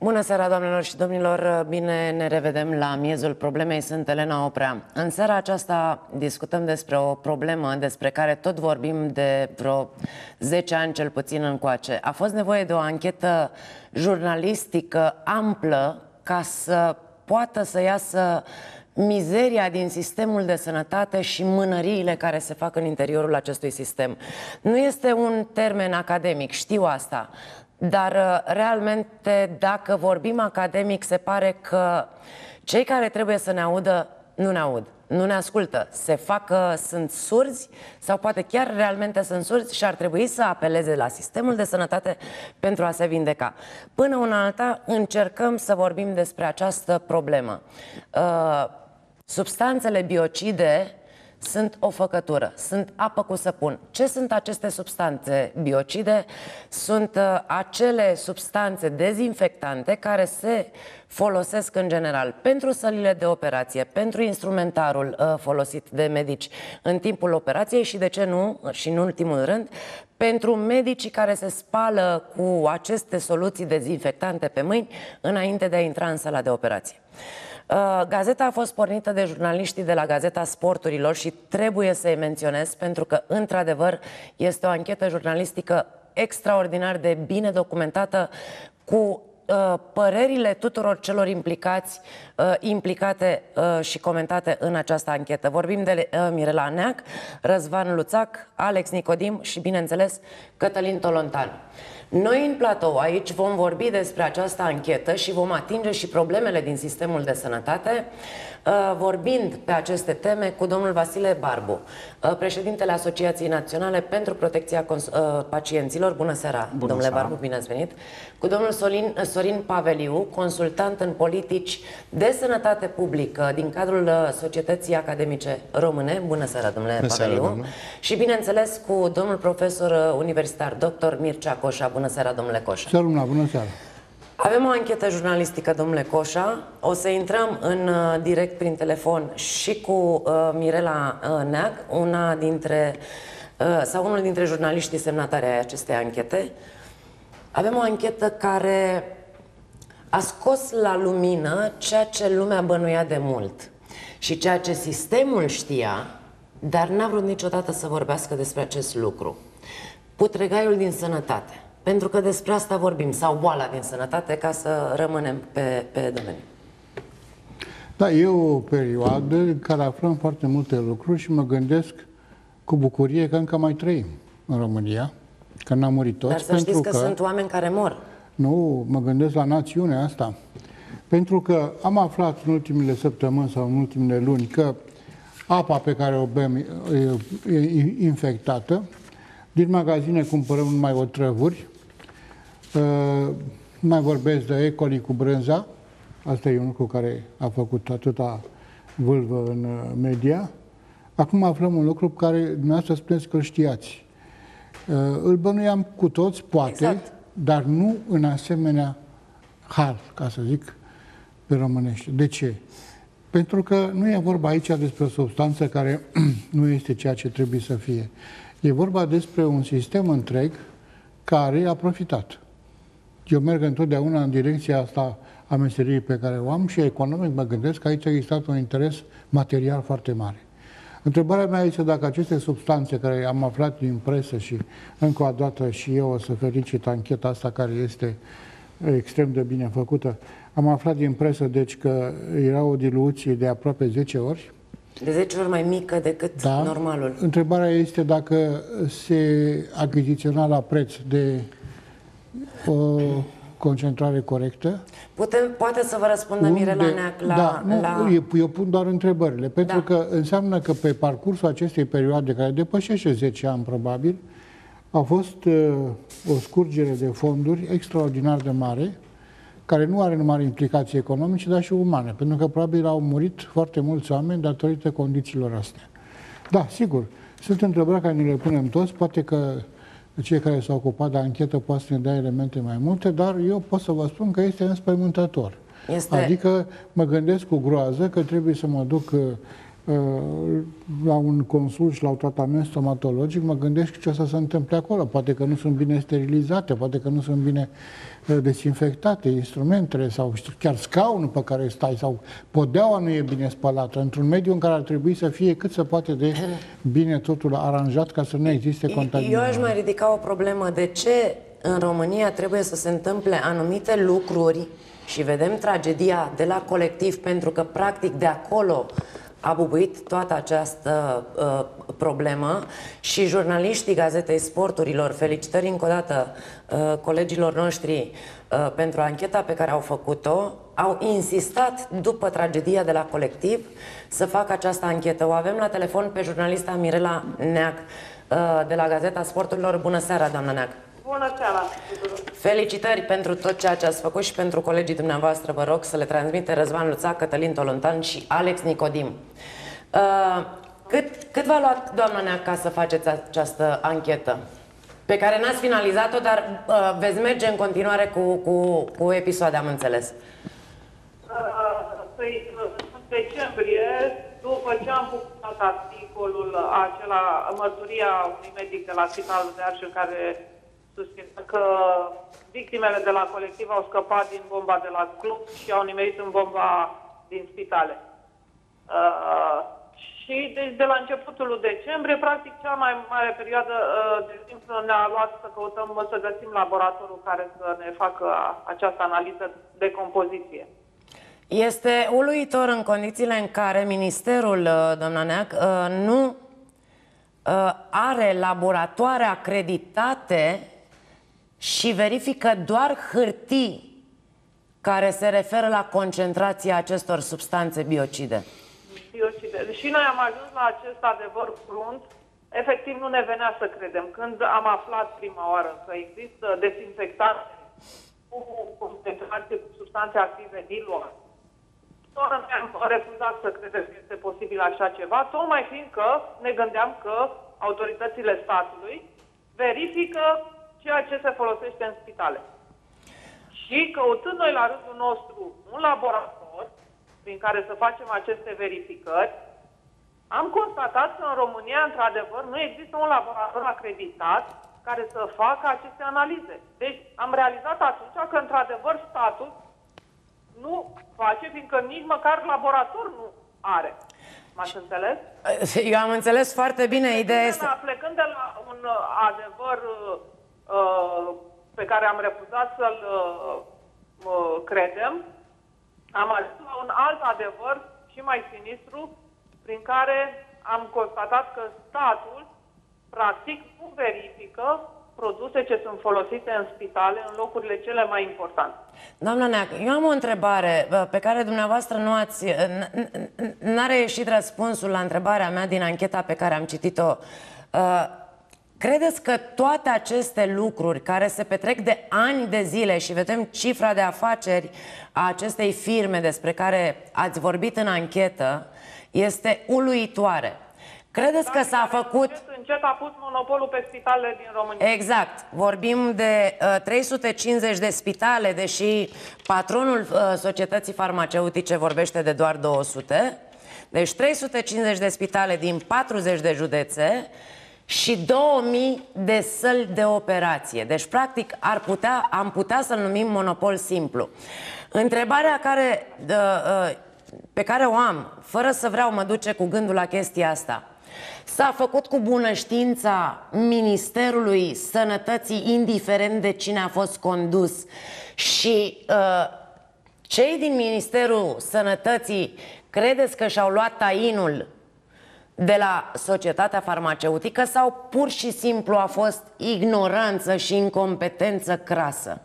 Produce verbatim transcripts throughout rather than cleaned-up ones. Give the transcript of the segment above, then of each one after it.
Bună seara, doamnelor și domnilor! Bine ne revedem la miezul problemei. Sunt Elena Oprea. În seara aceasta discutăm despre o problemă despre care tot vorbim de vreo zece ani cel puțin încoace. A fost nevoie de o anchetă jurnalistică amplă ca să poată să iasă mizeria din sistemul de sănătate și mânăriile care se fac în interiorul acestui sistem. Nu este un termen academic, știu asta. Dar realmente, dacă vorbim academic, se pare că cei care trebuie să ne audă nu ne aud, nu ne ascultă. Se fac că sunt surzi sau poate chiar realmente sunt surzi și ar trebui să apeleze la sistemul de sănătate pentru a se vindeca. Până una alta încercăm să vorbim despre această problemă. Uh, substanțele biocide sunt o făcătură, sunt apă cu săpun. Ce sunt aceste substanțe biocide? Sunt uh, acele substanțe dezinfectante care se folosesc în general pentru sălile de operație, pentru instrumentarul uh, folosit de medici în timpul operației și, de ce nu, și în ultimul rând, pentru medicii care se spală cu aceste soluții dezinfectante pe mâini înainte de a intra în sala de operație. Gazeta a fost pornită de jurnaliștii de la Gazeta Sporturilor și trebuie să-i menționez pentru că, într-adevăr, este o anchetă jurnalistică extraordinar de bine documentată cu uh, părerile tuturor celor implicați, uh, implicate uh, și comentate în această anchetă. Vorbim de uh, Mirela Neac, Răzvan Luțac, Alex Nicodim și, bineînțeles, Cătălin Tolontan. Noi în platou aici vom vorbi despre această anchetă și vom atinge și problemele din sistemul de sănătate, vorbind pe aceste teme cu domnul Vasile Barbu, președintele Asociației Naționale pentru Protecția Pacienților. Bună seara, Bună domnule seara. Barbu, bine ați venit. Cu domnul Sorin, Sorin Paveliu, consultant în politici de sănătate publică din cadrul Societății Academice Române. Bună seara, domnule Bună Paveliu. Seara, domnule. Și, bineînțeles, cu domnul profesor universitar, doctor Mircea Coșa. Bună seara, domnule Coșa. Seara, bună seara. Avem o anchetă jurnalistică, domnule Coșa. O să intrăm în uh, direct prin telefon și cu uh, Mirela uh, Neac, una dintre, uh, sau unul dintre jurnaliștii semnatari ai acestei anchete. Avem o anchetă care a scos la lumină ceea ce lumea bănuia de mult și ceea ce sistemul știa, dar n-a vrut niciodată să vorbească despre acest lucru. Putregaiul din sănătate. Pentru că despre asta vorbim, sau boala din sănătate, ca să rămânem pe, pe domeniu. Da, e o perioadă în care aflăm foarte multe lucruri și mă gândesc cu bucurie că încă mai trăim în România, că n-am murit toți. Dar să știți că, că sunt oameni care mor. Nu, mă gândesc la națiunea asta. Pentru că am aflat în ultimele săptămâni sau în ultimele luni că apa pe care o bem e, e infectată. Din magazine cumpărăm numai otrăvuri. Uh, mai vorbesc de E. coli cu brânza. Asta e un lucru care a făcut atâta vâlvă în uh, media. Acum aflăm un lucru pe care dumneavoastră spuneți că îl știați. Uh, îl bănuiam cu toți, poate, exact. Dar nu în asemenea hal, ca să zic pe românește. De ce? Pentru că nu e vorba aici despre o substanță care nu este ceea ce trebuie să fie. E vorba despre un sistem întreg care a profitat. Eu merg întotdeauna în direcția asta a meseriei pe care o am și economic mă gândesc că aici a existat un interes material foarte mare. Întrebarea mea este dacă aceste substanțe care am aflat din presă și încă o dată și eu o să felicit ancheta asta care este extrem de bine făcută. Am aflat din presă deci că era o diluție de aproape zece ori. De zece ori mai mică decât da. normalul. Întrebarea este dacă se achiziționa la preț de o concentrare corectă. Putem, poate să vă răspundă Mirela Neac la... Da, nu, la... Eu, eu pun doar întrebările, pentru da. că înseamnă că pe parcursul acestei perioade, care depășește zece ani probabil, a fost uh, o scurgere de fonduri extraordinar de mare, care nu are numai implicații economice, dar și umane, pentru că probabil au murit foarte mulți oameni datorită condițiilor astea. Da, sigur, sunt întrebări care ne le punem toți, poate că cei care s-au ocupat de anchetă poate să ne dea elemente mai multe, dar eu pot să vă spun că este înspăimântător. Este... Adică mă gândesc cu groază că trebuie să mă duc la un consult și la un tratament stomatologic, mă gândesc ce o să se întâmple acolo. Poate că nu sunt bine sterilizate, poate că nu sunt bine dezinfectate instrumentele sau chiar scaunul pe care stai sau podeaua nu e bine spălată. Într-un mediu în care ar trebui să fie cât se poate de bine totul aranjat ca să nu existe contaminare. Eu aș mai ridica o problemă. De ce în România trebuie să se întâmple anumite lucruri și vedem tragedia de la Colectiv, pentru că practic de acolo a bubuit toată această uh, problemă și jurnaliștii Gazetei Sporturilor, felicitări încă o dată uh, colegilor noștri uh, pentru ancheta pe care au făcut-o, au insistat după tragedia de la Colectiv să facă această anchetă. O avem la telefon pe jurnalista Mirela Neac uh, de la Gazeta Sporturilor. Bună seara, doamna Neac! Bună seara! Felicitări pentru tot ceea ce ați făcut și pentru colegii dumneavoastră. Vă rog să le transmite Răzvan Luțac, Cătălin Tolontan și Alex Nicodim. Uh, cât, cât v-a luat, doamna Neac, ca să faceți această anchetă? Pe care n-ați finalizat-o, dar uh, veți merge în continuare cu, cu, cu episoade, am înțeles. Păi, în decembrie, după ce am publicat articolul acela, mărturia unui medic de la Spitalul de Arș, care susține că victimele de la Colectiv au scăpat din bomba de la club și au nimerit în bomba din spitale. Uh, și deci de la începutul lui decembrie, practic cea mai mare perioadă uh, de timp ne-a luat să căutăm, să găsim laboratorul care să ne facă această analiză de compoziție. Este uluitor în condițiile în care ministerul, doamna Neac, nu are laboratoare acreditate și verifică doar hârtii care se referă la concentrația acestor substanțe biocide. Biocide. Și noi am ajuns la acest adevăr crunt. Efectiv nu ne venea să credem. Când am aflat prima oară că există dezinfectante cu concentrație cu substanțe active diluate, am refuzat să credem că este posibil așa ceva, tocmai fiindcă ne gândeam că autoritățile statului verifică ceea ce se folosește în spitale. Și căutând noi la rândul nostru un laborator prin care să facem aceste verificări, am constatat că în România, într-adevăr, nu există un laborator acreditat care să facă aceste analize. Deci am realizat atunci că, într-adevăr, statul nu face, fiindcă nici măcar laborator nu are. M-ați înțeles? Eu am înțeles foarte bine. Ideea este... Plecând de la un adevăr uh, pe care am refuzat să-l uh, uh, credem, am ajuns la un alt adevăr și mai sinistru, prin care am constatat că statul, practic, nu verifică produse ce sunt folosite în spitale, în locurile cele mai importante. Doamna Neac, eu am o întrebare pe care dumneavoastră nu ați... n-a reieșit răspunsul la întrebarea mea din ancheta pe care am citit-o. Credeți că toate aceste lucruri care se petrec de ani de zile și vedem cifra de afaceri a acestei firme despre care ați vorbit în anchetă este uluitoare? Credeți că s-a făcut... Încet a pus monopolul pe spitalele din România. Exact. Vorbim de uh, trei sute cincizeci de spitale, deși patronul uh, societății farmaceutice vorbește de doar două sute. Deci trei sute cincizeci de spitale din patruzeci de județe și două mii de săli de operație. Deci, practic, ar putea, am putea să-l numim monopol simplu. Întrebarea care, uh, uh, pe care o am, fără să vreau mă duce cu gândul la chestia asta, s-a făcut cu bună știința Ministerului Sănătății, indiferent de cine a fost condus, și uh, cei din Ministerul Sănătății credeți că și-au luat tainul de la societatea farmaceutică sau pur și simplu a fost ignoranță și incompetență crasă?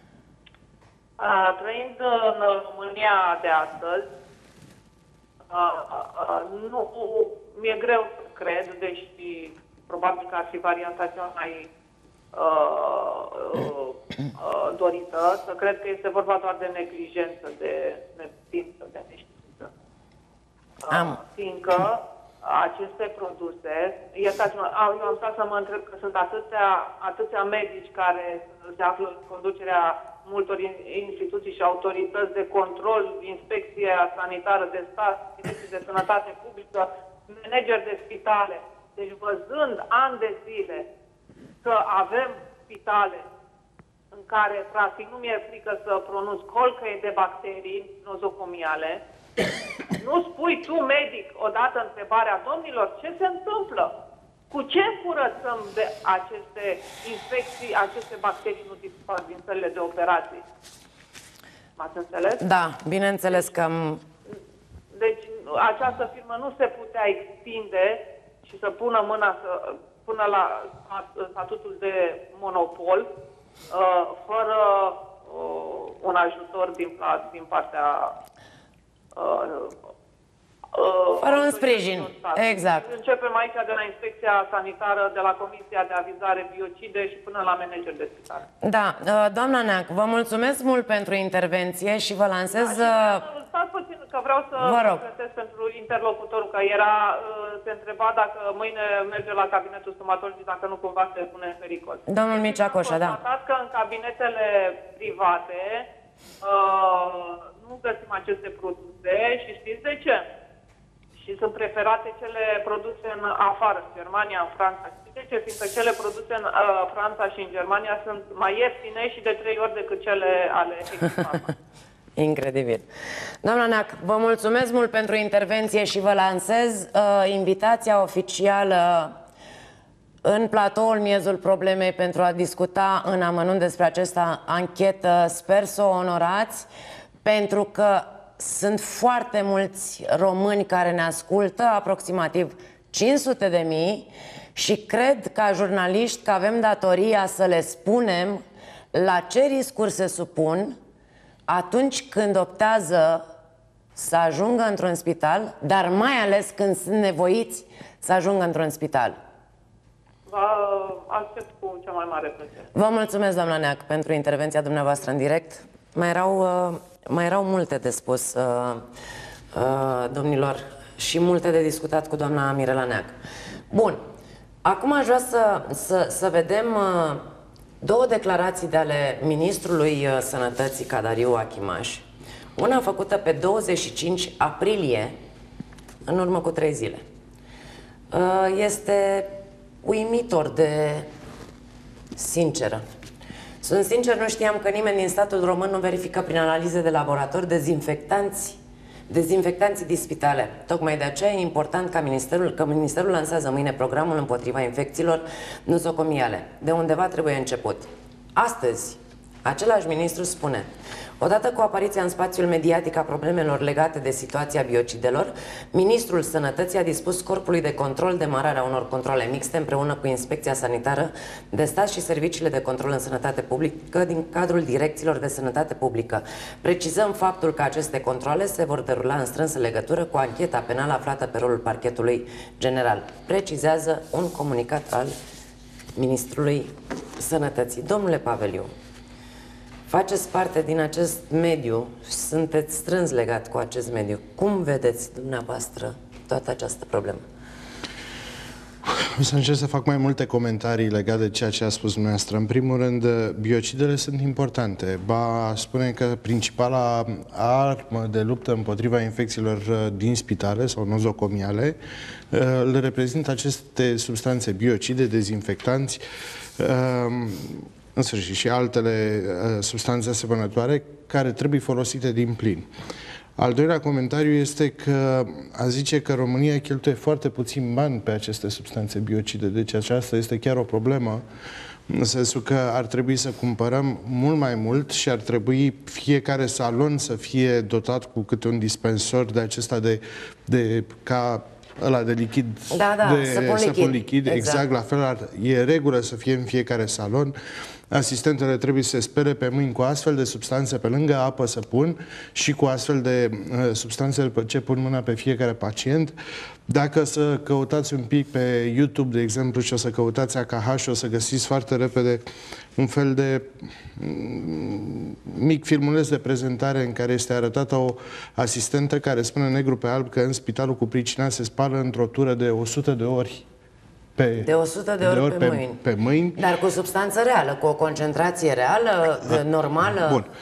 A, trăind în România de astăzi, a, a, nu, mi-e greu să cred, deși probabil că ar fi varianta cea mai uh, uh, dorită, să cred că este vorba doar de neglijență, de neștiință, de neștiință. Uh, fiindcă aceste produse, iertați-mă, eu am stat să mă întreb că sunt atâția, atâția medici care se află în conducerea multor instituții și autorități de control, inspecția sanitară de stat, instituții de sănătate publică, manageri de spitale. Deci văzând ani de zile că avem spitale în care, practic, nu mi-e frică să pronunț colcăie de bacterii nozocomiale, nu spui tu, medic, odată întrebarea, domnilor, ce se întâmplă? Cu ce curățăm de aceste infecții, aceste bacterii nu dispar din sălile de operații? M-ați înțeles? Da, bineînțeles că am... Deci această firmă nu se putea extinde și să pună mâna să, până la statutul de monopol, fără un ajutor din, din partea fără un sprijin, exact. Începem aici de la inspecția sanitară, de la Comisia de Avizare Biocide și până la manageri de spitale. Da, doamna Neac, vă mulțumesc mult pentru intervenție și vă lansez... Da, stați puțin, că vreau să vă rog. pregătesc pentru interlocutorul, că era, se întreba dacă mâine merge la cabinetul stomatologii, dacă nu cumva se pune în pericol. Domnul Mircea Coșa, da. Am constatat că în cabinetele private uh, nu găsim aceste produse și știți de ce? Și sunt preferate cele produse în afară, în Germania, în Franța. Știți de ce? Fiindcă cele produse în uh, Franța și în Germania sunt mai ieftine și de trei ori decât cele ale Hexpharma. Incredibil. Doamna Neac, vă mulțumesc mult pentru intervenție și vă lansez uh, invitația oficială în platoul Miezul Problemei pentru a discuta în amănunt despre această anchetă. Sper să o onorați, pentru că sunt foarte mulți români care ne ascultă, aproximativ cinci sute de mii, și cred, ca jurnaliști, că avem datoria să le spunem la ce riscuri se supun atunci când optează să ajungă într-un spital, dar mai ales când sunt nevoiți să ajungă într-un spital. Vă aștept cu cea mai mare plăcere. Vă mulțumesc, doamna Neac, pentru intervenția dumneavoastră în direct. Mai erau, uh, mai erau multe de spus, uh, uh, domnilor, și multe de discutat cu doamna Mirela Neac. Bun, acum aș vrea să, să, să vedem uh, două declarații de ale Ministrului uh, Sănătății, Cadariu Achimaș. Una făcută pe douăzeci și cinci aprilie, în urmă cu trei zile. Uh, este uimitor de sinceră. Sunt sincer, nu știam că nimeni din statul român nu verifică prin analize de laborator dezinfectanți, dezinfectanții din spitale. Tocmai de aceea e important ca Ministerul, că Ministerul lansează mâine programul împotriva infecțiilor nosocomiale. De undeva trebuie început. Astăzi, același ministru spune: odată cu apariția în spațiul mediatic a problemelor legate de situația biocidelor, Ministrul Sănătății a dispus Corpului de Control demararea unor controle mixte împreună cu Inspecția Sanitară de Stat și Serviciile de Control în Sănătate Publică din cadrul Direcțiilor de Sănătate Publică. Precizăm faptul că aceste controle se vor derula în strânsă legătură cu ancheta penală aflată pe rolul Parchetului General. Precizează un comunicat al Ministrului Sănătății. Domnule Paveliu, faceți parte din acest mediu, sunteți strâns legat cu acest mediu. Cum vedeți dumneavoastră toată această problemă? O să încerc să fac mai multe comentarii legate de ceea ce a spus dumneavoastră. În primul rând, biocidele sunt importante. Ba, spune că principala armă de luptă împotriva infecțiilor din spitale sau nozocomiale le reprezintă aceste substanțe biocide, dezinfectanți, în sfârșit, și altele uh, substanțe asemănătoare care trebuie folosite din plin. Al doilea comentariu este că a zice că România cheltuie foarte puțin bani pe aceste substanțe biocide, deci aceasta este chiar o problemă, în sensul că ar trebui să cumpărăm mult mai mult și ar trebui fiecare salon să fie dotat cu câte un dispensor de acesta de, de ca ăla de lichid, da, da, de săpun lichid, săpun lichid. exact. Exact, la fel ar, e regulă să fie în fiecare salon. Asistentele trebuie să se spere pe mâini cu astfel de substanțe pe lângă apă săpun și cu astfel de uh, substanțe după ce pun mâna pe fiecare pacient. Dacă să căutați un pic pe YouTube, de exemplu, și o să căutați A K H, o să găsiți foarte repede un fel de mic filmuleț de prezentare în care este arătată o asistentă care spune negru pe alb că în spitalul cu pricina se spală într-o tură de o sută de ori Pe, de o sută de ori, de ori pe, pe, mâini. pe mâini. Dar cu substanță reală, cu o concentrație reală, normală. Bun.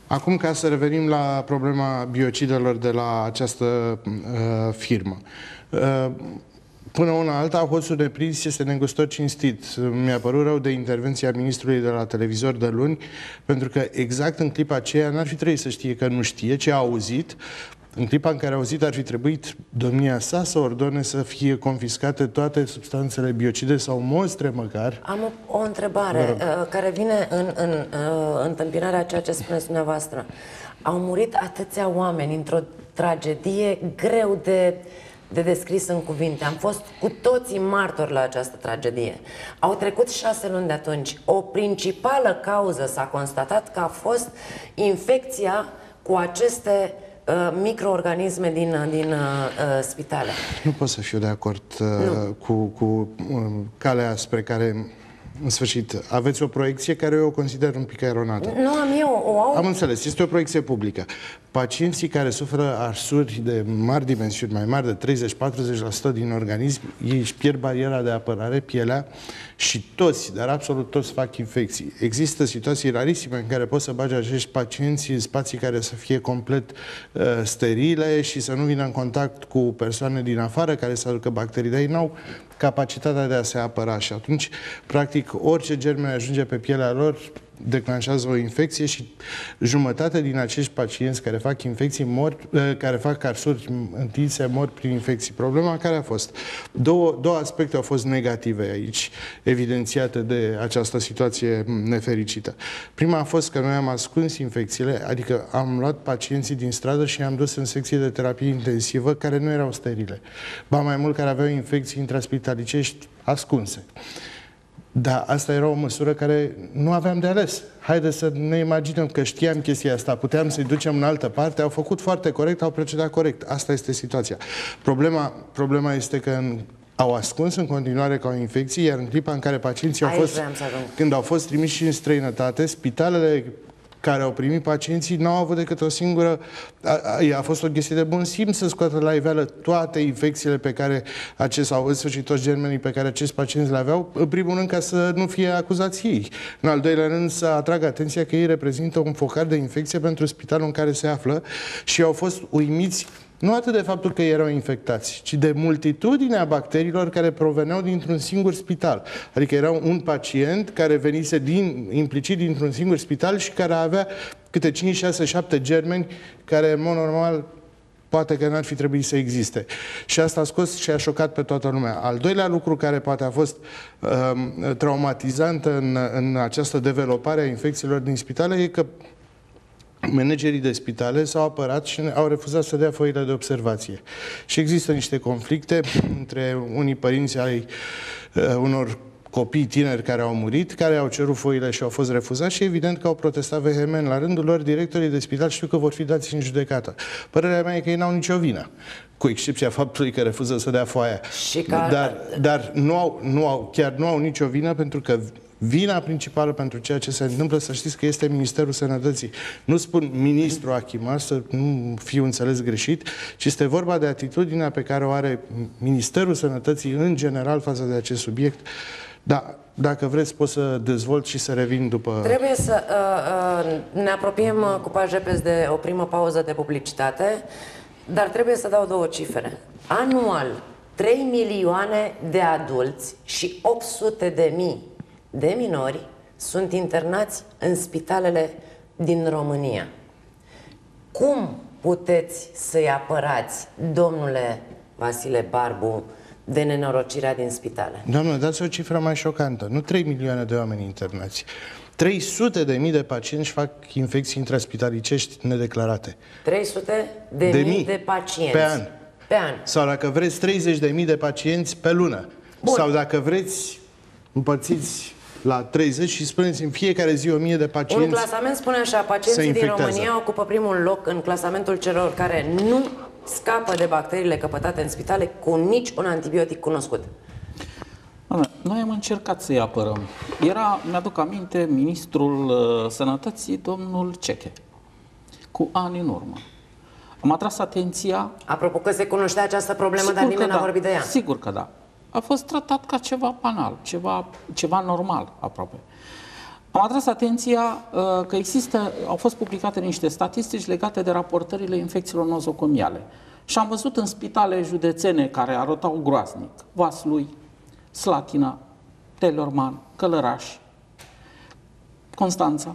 Acum, ca să revenim la problema biocidelor de la această uh, firmă. Uh, Până una alta, hoțul neprins este negustor cinstit. Mi-a părut rău de intervenția ministrului de la televizor de luni, pentru că exact în clipa aceea n-ar fi trebuit să știe că nu știe, ce a auzit. În clipa în care a auzit, ar fi trebuit domnia sa să ordone să fie confiscate toate substanțele biocide sau mostre măcar. Am o, o întrebare uh, care vine în, în uh, întâmpinarea ceea ce spuneți dumneavoastră. Au murit atâția oameni într-o tragedie greu de... de descris în cuvinte. Am fost cu toții martori la această tragedie. Au trecut șase luni de atunci. O principală cauză s-a constatat că a fost infecția cu aceste uh, microorganisme din, din uh, spitale. Nu pot să fiu de acord uh, cu, cu uh, calea spre care... În sfârșit, aveți o proiecție care eu o consider un pic eronată. Nu am eu, o au... Am înțeles, este o proiecție publică. Pacienții care suferă arsuri de mari dimensiuni, mai mari de treizeci-patruzeci la sută din organism, ei își pierd bariera de apărare, pielea, și toți, dar absolut toți, fac infecții. Există situații rarisime în care poți să bagi acești pacienți în spații care să fie complet uh, sterile și să nu vină în contact cu persoane din afară care să aducă bacterii, dar ei n-au capacitatea de a se apăra și atunci, practic, orice germen ajunge pe pielea lor declanșează o infecție și jumătate din acești pacienți care fac infecții mor, care fac arsuri întinse, mor prin infecții. Problema care a fost? Două, două aspecte au fost negative aici, evidențiate de această situație nefericită. Prima a fost că noi am ascuns infecțiile, adică am luat pacienții din stradă și i-am dus în secție de terapie intensivă care nu erau sterile. Ba mai mult, care aveau infecții intraspitalicești ascunse. Dar asta era o măsură care nu aveam de ales. Haideți să ne imaginăm că știam chestia asta, puteam să-i ducem în altă parte, au făcut foarte corect, au procedat corect. Asta este situația. Problema, problema este că în, au ascuns în continuare ca o infecție, iar în clipa în care pacienții au fost, când au fost trimiși în străinătate, spitalele care au primit pacienții n-au avut decât o singură... A, a, a fost o chestie de bun simț să scoată la iveală toate infecțiile pe care acest, sau în sfârșit toți germenii pe care acești pacienți le aveau, în primul rând ca să nu fie acuzați ei. În al doilea rând să atragă atenția că ei reprezintă un focar de infecție pentru spitalul în care se află și au fost uimiți nu atât de faptul că erau infectați, ci de multitudinea bacteriilor care proveneau dintr-un singur spital. Adică era un pacient care venise din, implicit dintr-un singur spital și care avea câte cinci, șase, șapte germeni care, în mod normal, poate că n-ar fi trebuit să existe. Și asta a scos și a șocat pe toată lumea. Al doilea lucru care poate a fost um, traumatizant în, în această developare a infecțiilor din spitale e că managerii de spitale s-au apărat și au refuzat să dea foile de observație. Și există niște conflicte între unii părinți ai uh, unor copii tineri care au murit, care au cerut foile și au fost refuzați și evident că au protestat vehement. La rândul lor, directorii de spital știu că vor fi dați în judecată. Părerea mea e că ei n-au nicio vină, cu excepția faptului că refuză să dea foaia. Și că... Dar, dar nu au, nu au, chiar nu au nicio vină, pentru că vina principală pentru ceea ce se întâmplă, să știți că este Ministerul Sănătății. Nu spun ministrul Achimar, să nu fiu înțeles greșit, ci este vorba de atitudinea pe care o are Ministerul Sănătății în general față de acest subiect. Da, dacă vreți pot să dezvolt și să revin după... Trebuie să uh, uh, ne apropiem uh, cu pași repezi de o primă pauză de publicitate, dar trebuie să dau două cifre. Anual, trei milioane de adulți și opt sute de mii de minori sunt internați în spitalele din România. Cum puteți să-i apărați, domnule Vasile Barbu, de nenorocirea din spitale? Doamnă, dați o cifră mai șocantă. Nu trei milioane de oameni internați. trei sute de mii de pacienți fac infecții intraspitalicești nedeclarate. trei sute de mii de pacienți. Pe an. Pe an. Sau dacă vreți, treizeci de mii de pacienți pe lună. Bun. Sau dacă vreți, împărțiți la treizeci și spuneți în fiecare zi o mie de pacienți. Un clasament spune așa: pacienții din România ocupă primul loc în clasamentul celor care nu scapă de bacteriile căpătate în spitale cu nici un antibiotic cunoscut. Noi am încercat să-i apărăm. Era, mi-aduc aminte, ministrul uh, Sănătății, domnul Ceche, cu ani în urmă. Am atras atenția... Apropo că se cunoștea această problemă, sigur, dar nimeni n-a da, vorbit de ea. Sigur că da. A fost tratat ca ceva banal, ceva, ceva normal, aproape. Am atras atenția uh, că există, au fost publicate niște statistici legate de raportările infecțiilor nozocomiale. Și am văzut în spitale județene care arătau groaznic, Vaslui, Slatina, Telorman, Călăraș, Constanța.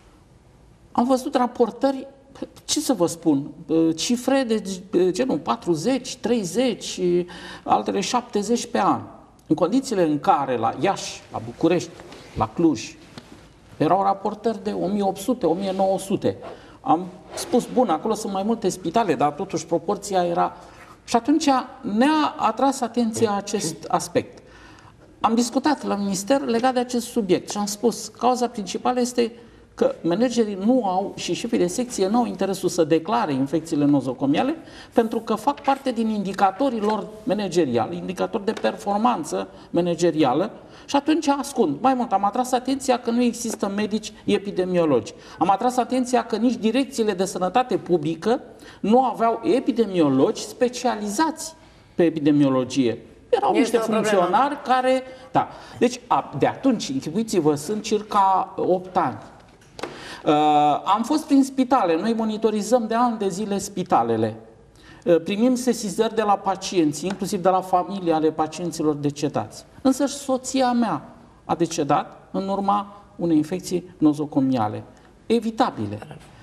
Am văzut raportări, ce să vă spun, cifre de genul patruzeci, treizeci, altele șaptezeci pe an. În condițiile în care la Iași, la București, la Cluj, erau raportări de o mie opt sute, o mie nouă sute. Am spus, bun, acolo sunt mai multe spitale, dar totuși proporția era... Și atunci ne-a atras atenția acest aspect. Am discutat la minister legat de acest subiect și am spus, cauza principală este că managerii nu au și șefii de secție nu au interesul să declare infecțiile nozocomiale pentru că fac parte din indicatorii lor manageriali, indicatori de performanță managerială și atunci ascund. Mai mult, am atras atenția că nu există medici epidemiologi. Am atras atenția că nici direcțiile de sănătate publică nu aveau epidemiologi specializați pe epidemiologie. Erau este niște funcționari care... Da. Deci, de atunci, închipuiți-vă, sunt circa opt ani. Uh, am fost prin spitale, noi monitorizăm de ani de zile spitalele. Uh, primim sesizări de la pacienți, inclusiv de la familii ale pacienților decedați. Însă și soția mea a decedat în urma unei infecții nozocomiale, evitabile.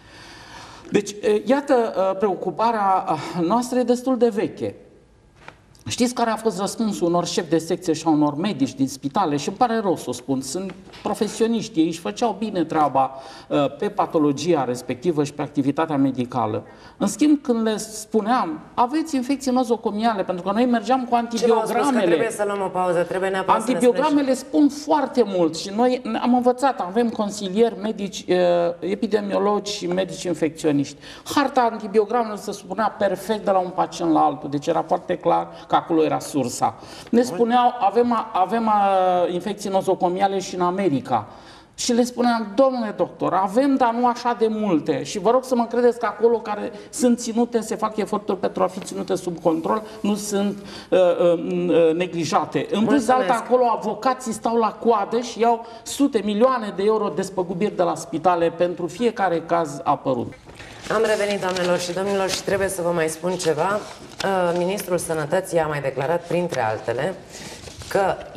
Deci, uh, iată, uh, preocuparea noastră e destul de veche. Știți care a fost răspunsul unor șefi de secție și a unor medici din spitale? Și îmi pare rău să o spun, sunt profesioniști, ei își făceau bine treaba uh, pe patologia respectivă și pe activitatea medicală. În schimb, când le spuneam, aveți infecții nozocomiale, pentru că noi mergeam cu antibiogramele. Ce trebuie să luăm o pauză, trebuie neapărat să ne Antibiogramele spun foarte mult și noi am învățat, avem consilieri, medici, uh, epidemiologi și medici infecționiști. Harta antibiogramelor se spunea perfect de la un pacient la altul, deci era foarte clar că acolo era sursa. Ne spuneau, avem, avem uh, infecții nozocomiale și în America. Și le spuneam, domnule doctor, avem, dar nu așa de multe. Și vă rog să mă credeți că acolo care sunt ținute, se fac eforturi pentru a fi ținute sub control, nu sunt uh, uh, neglijate. În plus de alta, acolo avocații stau la coadă și iau sute, milioane de euro despăgubiri de la spitale pentru fiecare caz apărut. Am revenit, doamnelor și domnilor, și trebuie să vă mai spun ceva. Ministrul Sănătății a mai declarat, printre altele, că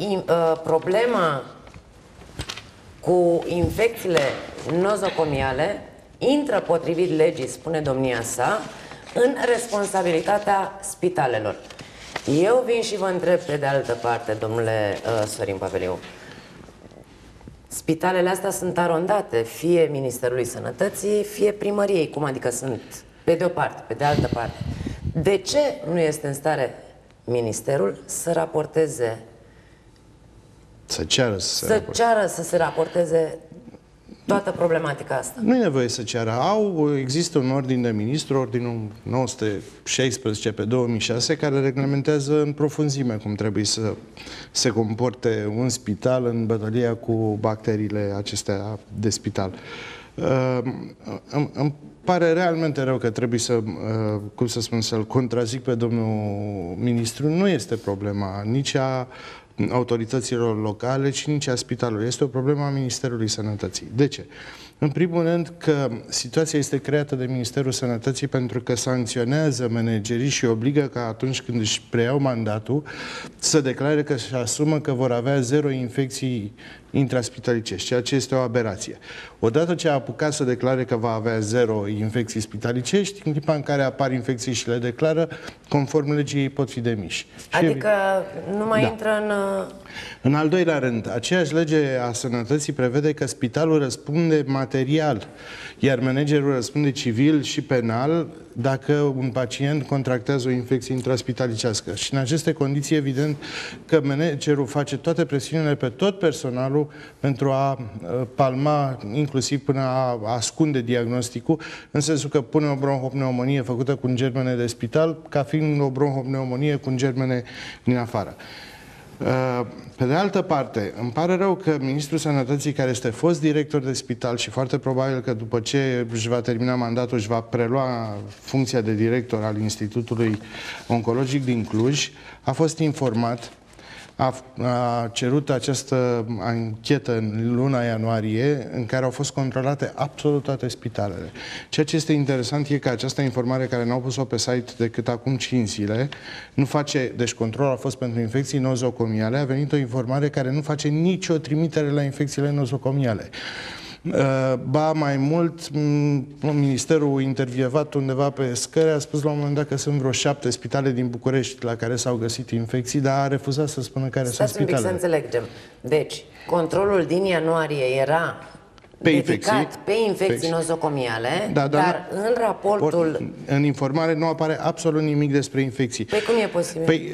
problema cu infecțiile nozocomiale intră, potrivit legii, spune domnia sa, în responsabilitatea spitalelor. Eu vin și vă întreb pe de altă parte, domnule Sorin Paveliu, spitalele astea sunt arondate, fie Ministerului Sănătății, fie primăriei. Cum adică sunt pe de o parte, pe de altă parte? De ce nu este în stare Ministerul să raporteze, să ceară să se să, raporteze. ceară să se raporteze toată problematica asta? Nu e nevoie să ceară. Au, există un ordin de ministru, ordinul nouă sute șaisprezece pe două mii șase, care reglementează în profunzime cum trebuie să se comporte un spital în bătălia cu bacteriile acestea de spital. Uh, îmi, îmi pare realmente rău că trebuie să, uh, cum să spun, să-l contrazic pe domnul ministru. Nu este problema nici a autorităților locale, ci nici a spitalului. Este o problemă a Ministerului Sănătății. De ce? În primul rând că situația este creată de Ministerul Sănătății pentru că sancționează managerii și obligă ca atunci când își preiau mandatul să declare că își asumă că vor avea zero infecții intraspitalicești, ceea ce este o aberație. Odată ce a apucat să declare că va avea zero infecții spitalicești, în clipa în care apar infecții și le declară, conform legii ei pot fi demiși. Adică și nu mai da. intră în... În al doilea rând, aceeași lege a sănătății prevede că spitalul răspunde material, iar managerul răspunde civil și penal dacă un pacient contractează o infecție intraspitalicească. Și în aceste condiții, evident că managerul face toate presiunile pe tot personalul pentru a palma, inclusiv până a ascunde diagnosticul, în sensul că pune o bronhopneumonie făcută cu germene de spital, ca fiind o bronhopneumonie cu germene din afară. Pe de altă parte, îmi pare rău că Ministrul Sănătății, care este fost director de spital și foarte probabil că după ce își va termina mandatul își va prelua funcția de director al Institutului Oncologic din Cluj, a fost informat a, a cerut această anchetă în luna ianuarie în care au fost controlate absolut toate spitalele. Ceea ce este interesant e că această informare care n-au pus-o pe site decât acum cinci zile, nu face, deci controlul a fost pentru infecții nozocomiale, a venit o informare care nu face nicio trimitere la infecțiile nozocomiale. Ba mai mult, ministerul intervievat undeva pe scări a spus la un moment dat că sunt vreo șapte spitale din București la care s-au găsit infecții, dar a refuzat să spună care Stați sunt spitalele. Stați un pic să înțelegem. Deci, controlul din ianuarie era pe dedicat infecții, pe infecții nozocomiale, da, dar, dar în raportul... În informare nu apare absolut nimic despre infecții. Păi cum e posibil? Păi,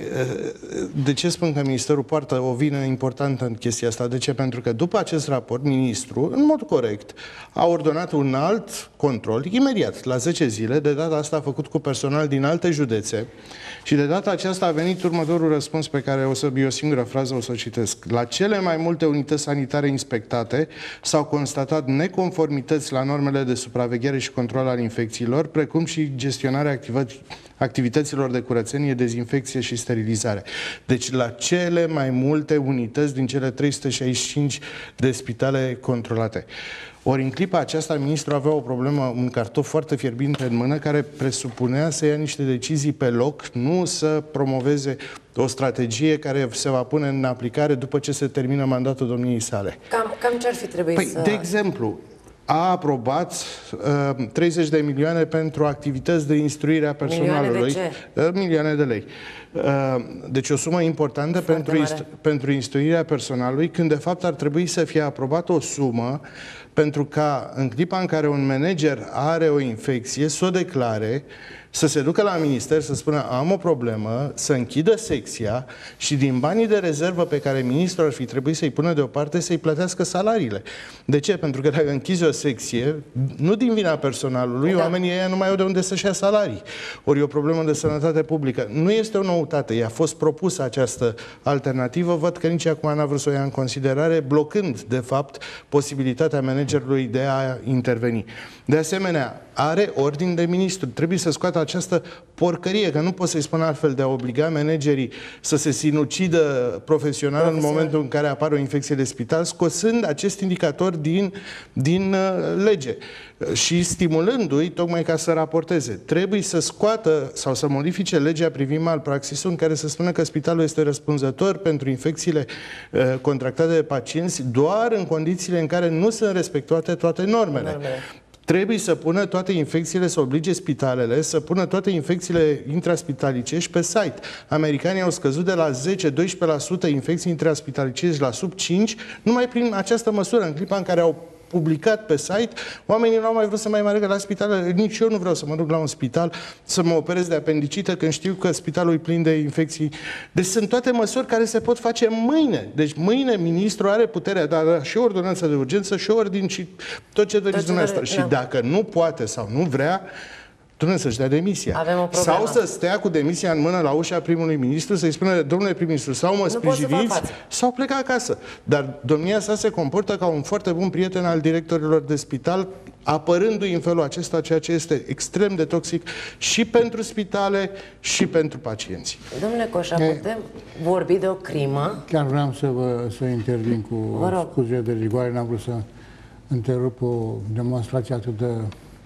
de ce spun că ministerul poartă o vină importantă în chestia asta? De ce? Pentru că după acest raport, ministrul, în mod corect, a ordonat un alt control, imediat, la zece zile, de data asta a făcut cu personal din alte județe și de data aceasta a venit următorul răspuns pe care o să, eu o singură frază o să o citesc. La cele mai multe unități sanitare inspectate s-au constatat neconformități la normele de supraveghere și control al infecțiilor, precum și gestionarea activităților de curățenie, dezinfecție și sterilizare. Deci la cele mai multe unități din cele trei sute șaizeci și cinci de spitale controlate. Ori în clipa aceasta, ministrul avea o problemă, un cartof foarte fierbinte în mână, care presupunea să ia niște decizii pe loc, nu să promoveze o strategie care se va pune în aplicare după ce se termină mandatul domniei sale. Cam, cam ce ar fi trebuit păi, să... De exemplu, a aprobat uh, treizeci de milioane pentru activități de instruire a personalului. Milioane de ce? Uh, milioane de lei. Uh, deci o sumă importantă pentru, instru pentru instruirea personalului, când de fapt ar trebui să fie aprobată o sumă pentru ca în clipa în care un manager are o infecție, să o declare, să se ducă la minister, să spună am o problemă, să închidă secția și din banii de rezervă pe care ministrul ar fi trebuit să-i pună deoparte, să-i plătească salariile. De ce? Pentru că dacă închizi o secție, nu din vina personalului, da. Oamenii ăia nu mai au de unde să-și ia salarii. Ori e o problemă de sănătate publică. Nu este o noutate. I-a fost propusă această alternativă. Văd că nici acum n-a vrut să o ia în considerare, blocând, de fapt, posibilitatea managerului de a interveni. De asemenea, are ordin de ministru. Trebuie să scoată această porcărie, că nu pot să-i spun altfel, de a obliga managerii să se sinucidă profesional, profesional în momentul în care apare o infecție de spital, scosând acest indicator din, din uh, lege și stimulându-i tocmai ca să raporteze. Trebuie să scoată sau să modifice legea privind malpraxisul, în care să spună că spitalul este răspunzător pentru infecțiile uh, contractate de pacienți doar în condițiile în care nu sunt respectate toate normele. Normele. Trebuie să pună toate infecțiile, să oblige spitalele să pună toate infecțiile intraspitalicești pe site. Americanii au scăzut de la zece la doisprezece la sută infecții intraspitalicești la sub cinci, numai prin această măsură, în clipa în care au publicat pe site, oamenii nu au mai vrut să mai meargă la spital. Nici eu nu vreau să mă duc la un spital să mă operez de apendicită când știu că spitalul e plin de infecții. Deci sunt toate măsuri care se pot face mâine. Deci mâine ministrul are puterea de a da și ordonanță de urgență și ordin și tot ce doriți dumneavoastră. Și dacă nu poate sau nu vrea, trebuie să-și dea demisia. Sau să stea cu demisia în mână la ușa primului ministru, să-i spună, domnule prim-ministru, sau mă sprijiniți, sau pleca acasă. Dar domnia sa se comportă ca un foarte bun prieten al directorilor de spital, apărându-i în felul acesta, ceea ce este extrem de toxic și pentru spitale și pentru pacienți. Domnule Coșa, putem vorbi de o crimă? Chiar vreau să, vă, să intervin cu scuze de rigoare, n-am vrut să întrerup o demonstrație atât de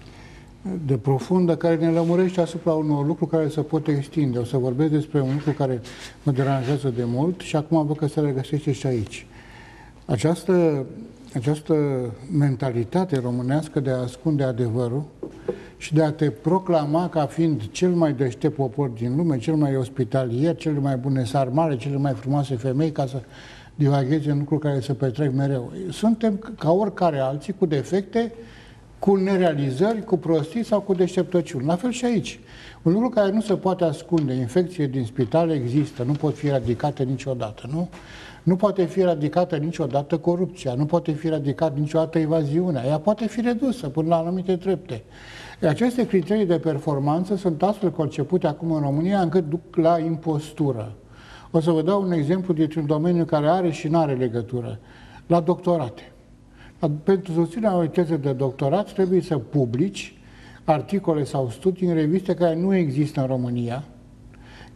de profundă, care ne lămurește asupra unor lucruri care se pot extinde. O să vorbesc despre un lucru care mă deranjează de mult și acum văd că se regăsește și aici. Această, această mentalitate românească de a ascunde adevărul și de a te proclama ca fiind cel mai deștept popor din lume, cel mai ospitalier, cele mai bune sarmale, cele mai frumoase femei, ca să divagheze în lucruri care se petrec mereu. Suntem ca oricare alții, cu defecte, cu nerealizări, cu prostii sau cu deșteptăciuni. La fel și aici. Un lucru care nu se poate ascunde, infecție din spitale există, nu pot fi eradicate niciodată, nu? Nu poate fi eradicată niciodată corupția, nu poate fi eradicată niciodată evaziunea, ea poate fi redusă până la anumite trepte. Aceste criterii de performanță sunt astfel concepute acum în România încât duc la impostură. O să vă dau un exemplu dintr-un domeniu care are și nu are legătură. La doctorate. Pentru susținerea unei teze de doctorat trebuie să publici articole sau studii în reviste care nu există în România,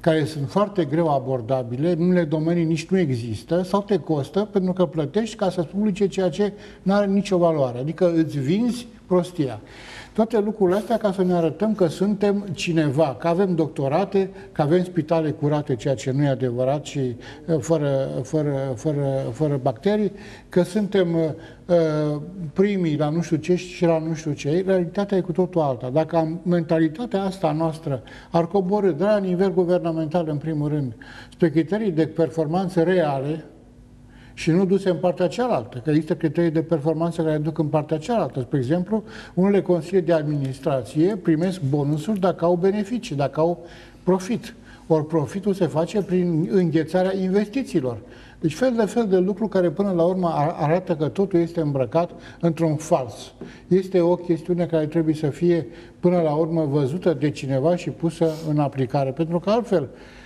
care sunt foarte greu abordabile, în unele domenii nici nu există, sau te costă pentru că plătești ca să-ți publice ceea ce nu are nicio valoare, adică îți vinzi prostia. Toate lucrurile astea ca să ne arătăm că suntem cineva, că avem doctorate, că avem spitale curate, ceea ce nu e adevărat și fără, fără, fără, fără bacterii, că suntem uh, primii la nu știu ce și la nu știu ce. Realitatea e cu totul alta. Dacă mentalitatea asta noastră ar coborî de la nivel guvernamental, în primul rând, spre criterii de performanță reale, și nu duse în partea cealaltă, că există criterii de performanță care duc în partea cealaltă. Spre exemplu, unele consilii de administrație primesc bonusuri dacă au beneficii, dacă au profit. Ori profitul se face prin înghețarea investițiilor. Deci fel de fel de lucruri care până la urmă arată că totul este îmbrăcat într-un fals. Este o chestiune care trebuie să fie până la urmă văzută de cineva și pusă în aplicare. Pentru că altfel,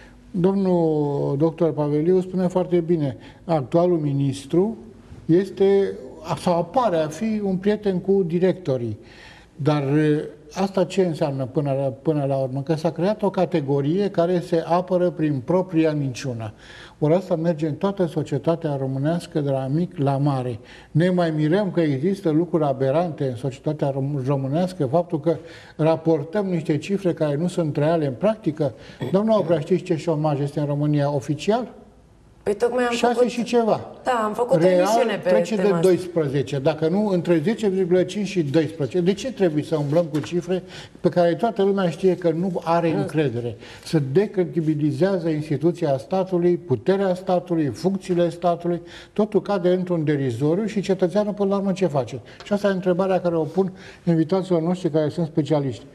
domnul doctor Paveliu spune foarte bine, actualul ministru este, sau apare a fi un prieten cu directorii. Dar asta ce înseamnă până la, până la urmă? Că s-a creat o categorie care se apără prin propria minciună. Ori asta merge în toată societatea românească, de la mic la mare. Ne mai mirăm că există lucruri aberante în societatea românească, faptul că raportăm niște cifre care nu sunt reale în practică. Doamna Oprea, știți ce șomaj este în România oficial? Păi tocmai am șase făcut... și ceva. Da, am făcut Real, o emisiune pe trece tema de asta. doisprezece, dacă nu între zece virgulă cinci și doisprezece. De ce trebuie să umblăm cu cifre pe care toată lumea știe că nu are încredere? Se decredibilizează instituția statului, puterea statului, funcțiile statului, totul cade într-un derizoriu și cetățeanul până la urmă ce face? Și asta e întrebarea care o pun invitațiilor noștri care sunt specialiști.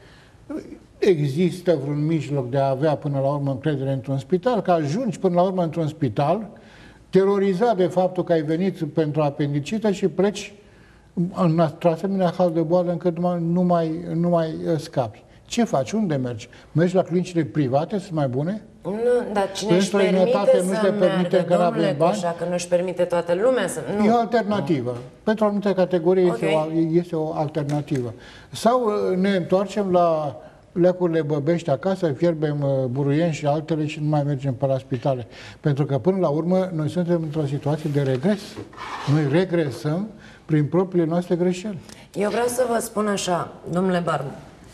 Există vreun mijloc de a avea până la urmă încredere într-un spital? Că ajungi până la urmă într-un spital terorizat de faptul că ai venit pentru apendicită și pleci într-o asemenea hal de boală încât nu mai, nu mai, nu mai scapi. Ce faci? Unde mergi? Mergi la clinicile private? Sunt mai bune? Nu, dar cine își Pentru străinătate permite nu să te permite meargă, că nu domnule avem bani? Coșa, că nu își permite toată lumea să... Nu. E o alternativă. Pentru anumite categorii Ok. este, o, este o alternativă. Sau ne întoarcem la leacurile băbești acasă, fierbem buruieni și altele și nu mai mergem pe la spitale. Pentru că până la urmă noi suntem într-o situație de regres. Noi regresăm prin propriile noastre greșeli. Eu vreau să vă spun așa, domnule Barbu,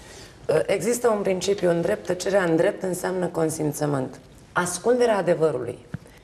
există un principiu în drept, tăcerea în drept înseamnă consimțământ. Ascunderea adevărului,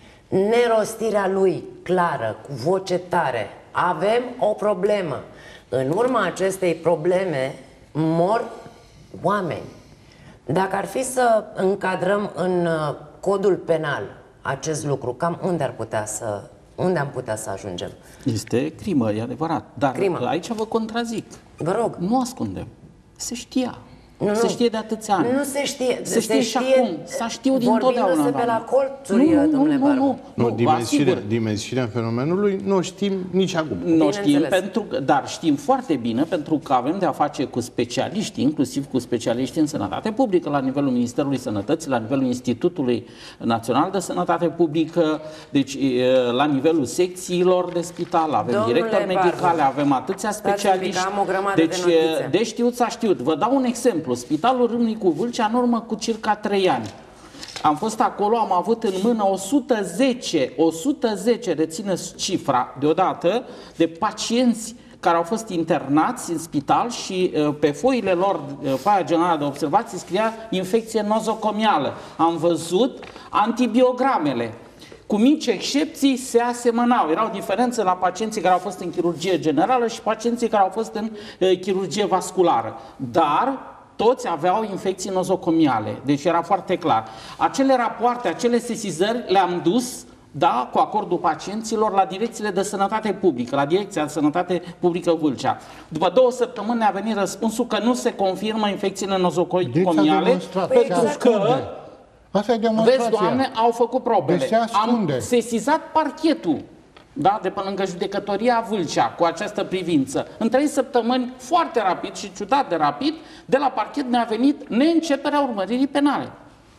nerostirea lui clară, cu voce tare, avem o problemă. În urma acestei probleme mor oameni. Dacă ar fi să încadrăm în codul penal acest lucru, cam unde ar putea să, unde am putea să ajungem? Este crimă, e adevărat. Dar Crimă. aici vă contrazic. Vă rog. Nu ascundem. Se știa. Nu, se nu. știe de atâția ani. Nu se știe. Se știe și acum. S-a știut dintotdeauna. Vorbindu-se pe la colțuri, Nu, nu, domnule nu, Barbu. nu, Nu, vă dimensiunea, asigur. dimensiunea fenomenului nu o știm nici acum. Nu știm, Bineînțeles. pentru că, dar știm foarte bine, pentru că avem de a face cu specialiști, inclusiv cu specialiști în sănătate publică, la nivelul Ministerului Sănătății, la nivelul Institutului Național de Sănătate Publică, deci e, la nivelul secțiilor de spital, avem Domnule directori Barbu, medicale, avem atâția stați un pic, specialiști. am o grămadă deci, de notițe. de știut s-a știut. Vă dau un exemplu. Spitalul Râmnicu Vâlcea, în urmă cu circa trei ani. Am fost acolo, am avut în mână o sută zece, o sută zece, rețineți cifra deodată, de pacienți care au fost internați în spital și uh, pe foile lor, uh, foaia generală de observații, scria infecție nozocomială. Am văzut antibiogramele. Cu mici excepții se asemănau. Era o diferență la pacienții care au fost în chirurgie generală și pacienții care au fost în uh, chirurgie vasculară. Dar toți aveau infecții nozocomiale, deci era foarte clar. Acele rapoarte, acele sesizări le-am dus, da, cu acordul pacienților, la direcțiile de sănătate publică, la Direcția de Sănătate Publică Vâlcea. După două săptămâni ne-a venit răspunsul că nu se confirmă infecțiile nozocomiale, pentru că, asta e demonstrația. vezi, Doamne, au făcut probele. Deci se ascunde. Am sesizat parchetul, da, de pe lângă judecătoria Vâlcea cu această privință. În trei săptămâni, foarte rapid și ciudat de rapid, de la parchet ne-a venit neînceperea urmăririi penale.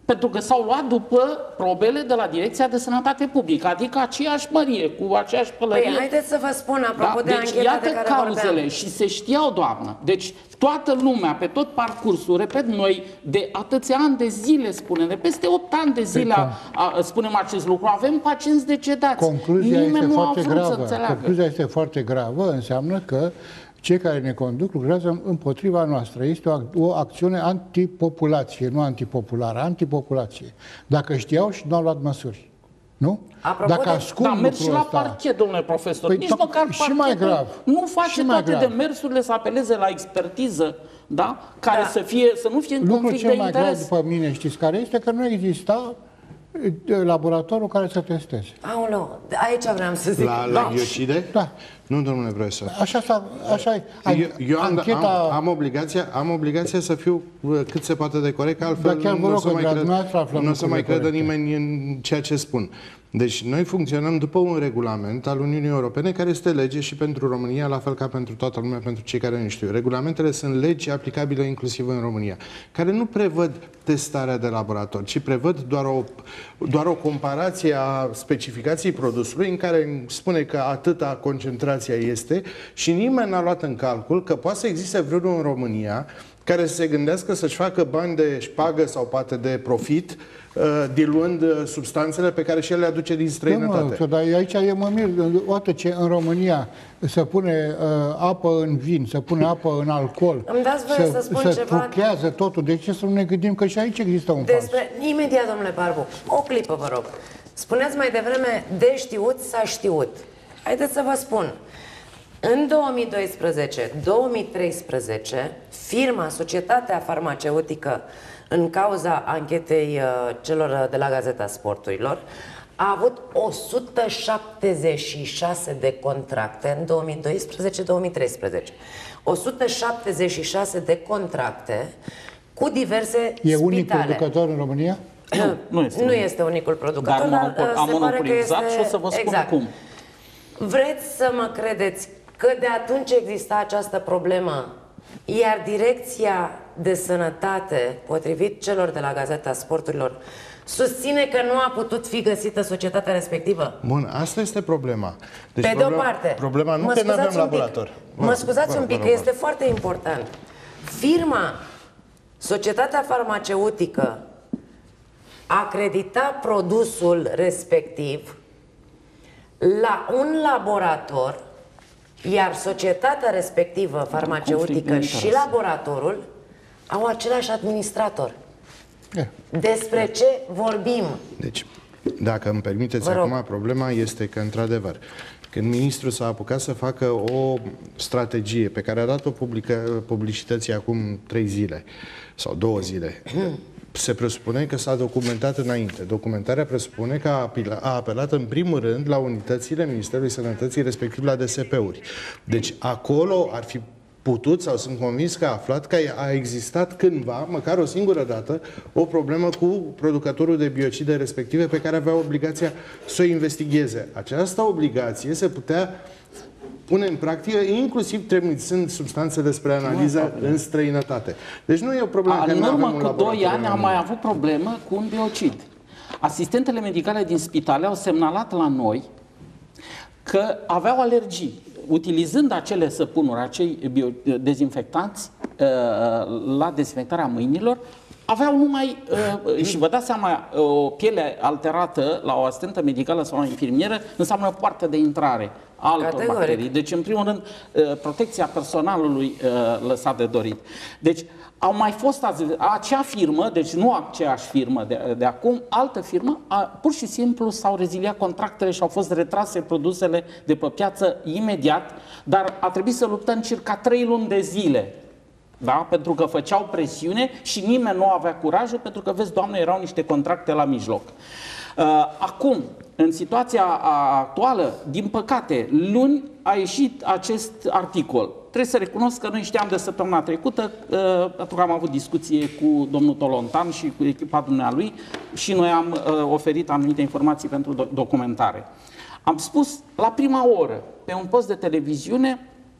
Pentru că s-au luat după probele de la Direcția de Sănătate Publică, adică aceeași mărie, cu aceeași pălărie. Păi haideți să vă spun, apropo Da? de Deci ancheta iată de care cauzele vorbeam. și se știau, doamnă. Deci toată lumea, pe tot parcursul, repet, noi de atâția ani de zile spunem, de peste opt ani de zile a, a, spunem acest lucru, avem pacienți decedați. Concluzia Nimeni este nu a foarte vrut să gravă. înțeleagă. Concluzia este foarte gravă, înseamnă că cei care ne conduc lucrează împotriva noastră. Este o, o acțiune antipopulație, nu antipopulară, antipopulație. Dacă știau și nu au luat măsuri. Nu? Apropo Dacă de- ascund Da, mergi și la lucrul ăsta, parchet, domnule profesor. Păi, Nici to- măcar și parchetul mai grav. nu Și face mai toate grav. demersurile să apeleze la expertiză, da? Care Da. să, fie, să nu fie în lucrul conflict cel de mai grav interes. după mine, știți care este? Că nu exista e, laboratorul care să testeze. Aoleu, aici vreau să zic. La, la biocide? Da. Nu, domnule profesor. Așa, s-a, așa e. Eu, eu am, Ancheta... am, am, obligația, am obligația să fiu uh, cât se poate de corect, altfel Dar chiar vă nu o rog să că mai, de la cred, dumneavoastră aflăm nu o să mai lucrurile credă corecte. nimeni în ceea ce spun. Deci noi funcționăm după un regulament al Uniunii Europene care este lege și pentru România, la fel ca pentru toată lumea, pentru cei care nu știu. Regulamentele sunt legi aplicabile inclusiv în România, care nu prevăd testarea de laborator, ci prevăd doar o, doar o comparație a specificației produsului în care spune că atâta concentrația este și nimeni n-a luat în calcul că poate să existe vreunul în România care să se gândească să-și facă bani de șpagă sau poate de profit uh, diluând uh, substanțele pe care și el le aduce din străinătate. Nu, dar aici e mă mir. Odată ce în România se pune uh, apă în vin, se pune apă în alcool, Îmi dați voie să spun se ceva? truchează totul. De ce să nu ne gândim că și aici există un fals? Despre... Imediat, domnule Barbu, o clipă, vă rog. Spuneați mai devreme, de știut s-a știut. Haideți să vă spun. În două mii doisprezece două mii treisprezece, firma, societatea farmaceutică, în cauza anchetei uh, celor de la Gazeta Sporturilor, a avut o sută șaptezeci și șase de contracte în două mii doisprezece două mii treisprezece. o sută șaptezeci și șase de contracte cu diverse E unic spitale. producător în România? Nu, nu este Nu unic. este unicul producător, Dar dar, monopol, uh, am se pare că monopolizat este... și o să vă spun exact. cum. Vreți să mă credeți că de atunci exista această problemă, iar Direcția de Sănătate, potrivit celor de la Gazeta Sporturilor, susține că nu a putut fi găsită societatea respectivă? Bun, asta este problema. Deci Pe problema, de o parte, Problema nu mă că nu avem scuzați un pic. laborator. Mă scuzați un pic, că este foarte important. Firma, societatea farmaceutică, acredita produsul respectiv la un laborator, iar societatea respectivă farmaceutică Conflict de și interes. laboratorul au același administrator. E. Despre ce vorbim? Deci, dacă îmi permiteți Vă rog. acum, problema este că, într-adevăr, când ministrul s-a apucat să facă o strategie pe care a dat-o publică, publicității acum trei zile sau două zile, se presupune că s-a documentat înainte. Documentarea presupune că a, apela, a apelat în primul rând la unitățile Ministerului Sănătății, respectiv la D S P-uri. Deci acolo ar fi putut, sau sunt convins că a aflat că a existat cândva, măcar o singură dată, o problemă cu producătorul de biocide respective pe care avea obligația să o investigheze. Această obligație se putea pune în practică, inclusiv trimițând substanțele spre analiză în străinătate. Deci nu e o problemă că În nu avem urmă un cu laborator doi ani în am mai România. avut problemă cu un biocid. Asistentele medicale din spitale au semnalat la noi că aveau alergii. Utilizând acele săpunuri, acei bio- dezinfectanți uh, la dezinfectarea mâinilor, aveau numai, uh, și vă dați seama, o piele alterată la o asistentă medicală sau o infirmieră înseamnă poartă de intrare a altor Categoric. bacterii. Deci, în primul rând, uh, protecția personalului uh, lăsat de dorit. Deci, au mai fost azi, acea firmă, deci nu aceeași firmă de, de acum, altă firmă, a, pur și simplu s-au reziliat contractele și au fost retrase produsele de pe piață imediat, dar a trebuit să luptăm circa trei luni de zile. Da? Pentru că făceau presiune și nimeni nu avea curajul, pentru că, vezi, Doamne, erau niște contracte la mijloc. Uh, acum, în situația actuală, din păcate, luni a ieșit acest articol. Trebuie să recunosc că noi știam de săptămâna trecută, uh, pentru că am avut discuție cu domnul Tolontan și cu echipa dumnealui și noi am uh, oferit anumite informații pentru do documentare. Am spus la prima oră, pe un post de televiziune,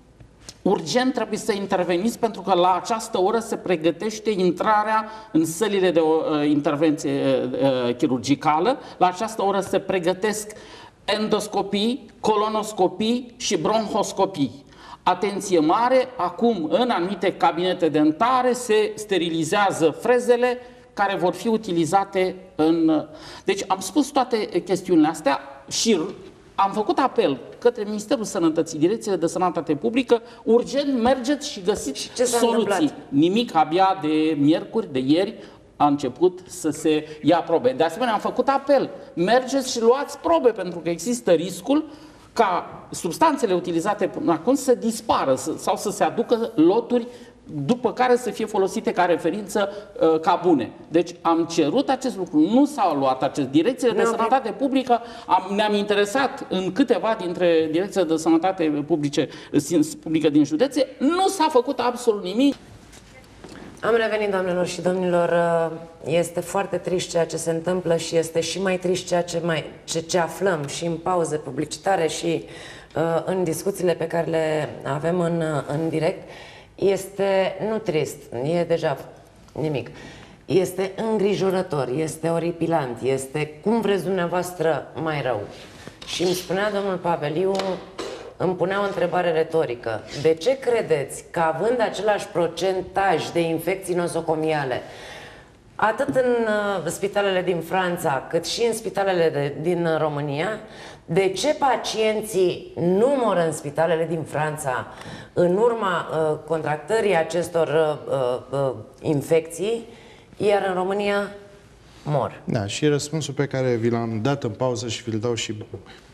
Urgent trebuie să interveniți pentru că la această oră se pregătește intrarea în sălile de uh, intervenție uh, chirurgicală. La această oră se pregătesc endoscopii, colonoscopii și bronhoscopii. Atenție mare, acum în anumite cabinete dentare se sterilizează frezele care vor fi utilizate în... Deci am spus toate chestiunile astea și am făcut apel către Ministerul Sănătății, Direcțiile de Sănătate Publică, urgent mergeți și găsiți și ce s-a soluții. întâmplat? Nimic, abia de miercuri, de ieri, a început să se ia probe. De asemenea, am făcut apel, mergeți și luați probe, pentru că există riscul ca substanțele utilizate până acum să dispară sau să se aducă loturi după care să fie folosite ca referință uh, ca bune. Deci am cerut acest lucru, nu s-au luat acest. Direcțiile de sănătate publică, am, ne-am interesat în câteva dintre direcțiile de sănătate publice, publică din județe, nu s-a făcut absolut nimic. Am revenit, doamnelor și domnilor, este foarte trist ceea ce se întâmplă și este și mai trist ceea ce, mai, ce, ce aflăm și în pauze publicitare și uh, în discuțiile pe care le avem în, în direct. Este, nu trist, e deja nimic, este îngrijorător, este oripilant, este, cum vreți dumneavoastră, mai rău. Și îmi spunea domnul Paveliu, îmi punea o întrebare retorică. De ce credeți că, având același procentaj de infecții nosocomiale, atât în uh, spitalele din Franța, cât și în spitalele de, din România, de ce pacienții nu mor în spitalele din Franța în urma uh, contractării acestor uh, uh, infecții, iar în România mor? Da, și răspunsul pe care vi l-am dat în pauză și vi-l dau și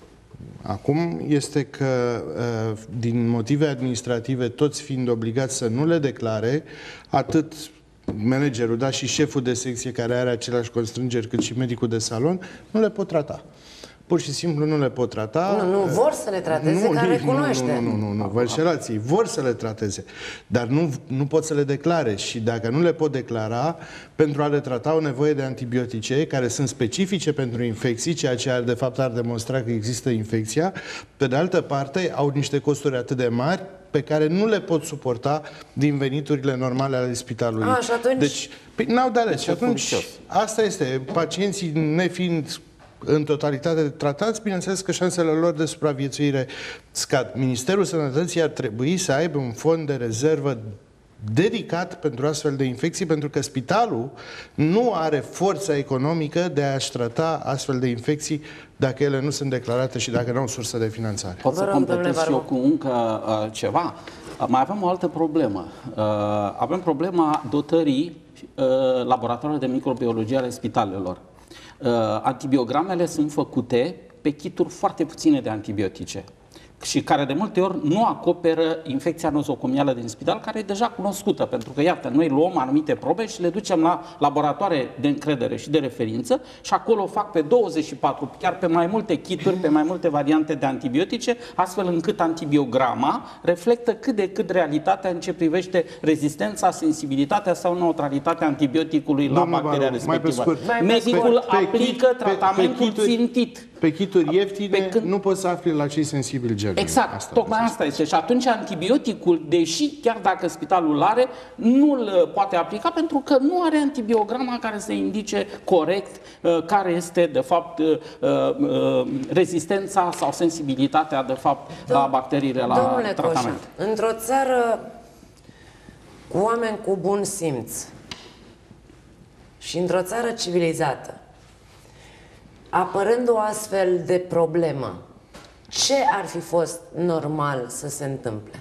acum este că, din motive administrative, toți fiind obligați să nu le declare, atât managerul, da, și șeful de secție care are aceleași constrângeri cât și medicul de salon, nu le pot trata. Pur și simplu nu le pot trata. Nu, nu vor să le trateze, nu, ca nu, recunoaște. Nu, nu, nu, nu, vă înșelați, vor să le trateze, dar nu, nu pot să le declare și dacă nu le pot declara, pentru a le trata au nevoie de antibiotice care sunt specifice pentru infecții, ceea ce ar, de fapt ar demonstra că există infecția. Pe de altă parte, au niște costuri atât de mari pe care nu le pot suporta din veniturile normale ale spitalului. A, și atunci? Deci, n-au de ales. Și atunci, asta este, pacienții nefiind în totalitate tratați, bineînțeles că șansele lor de supraviețuire scad. Ministerul Sănătății ar trebui să aibă un fond de rezervă dedicat pentru astfel de infecții, pentru că spitalul nu are forța economică de a-și trata astfel de infecții dacă ele nu sunt declarate și dacă nu au sursă de finanțare. Pot să completez și eu cu încă uh, ceva. Uh, mai avem o altă problemă. Uh, avem problema dotării uh, laboratoarelor de microbiologie ale spitalelor. Uh, antibiogramele sunt făcute pe kituri foarte puține de antibiotice și care de multe ori nu acoperă infecția nosocomială din spital, care e deja cunoscută, pentru că, iată, noi luăm anumite probe și le ducem la laboratoare de încredere și de referință și acolo fac pe douăzeci și patru, chiar pe mai multe kituri, pe mai multe variante de antibiotice, astfel încât antibiograma reflectă cât de cât realitatea în ce privește rezistența, sensibilitatea sau neutralitatea antibioticului la Domnul bacteria Baru, mai pe respectivă. scurt, Medicul pe, pe aplică pe, tratamentul pe kituri, țintit. Pe kituri ieftine Pe când... nu poți să afli la cei sensibili germeni. Exact, asta tocmai asta este. Și atunci antibioticul, deși chiar dacă spitalul are, nu îl poate aplica pentru că nu are antibiograma care să indice corect uh, care este de fapt uh, uh, rezistența sau sensibilitatea de fapt Dom la bacteriile la Domnule tratament. Coșa, într-o țară cu oameni cu bun simț și într-o țară civilizată, apărând o astfel de problemă, ce ar fi fost normal să se întâmple?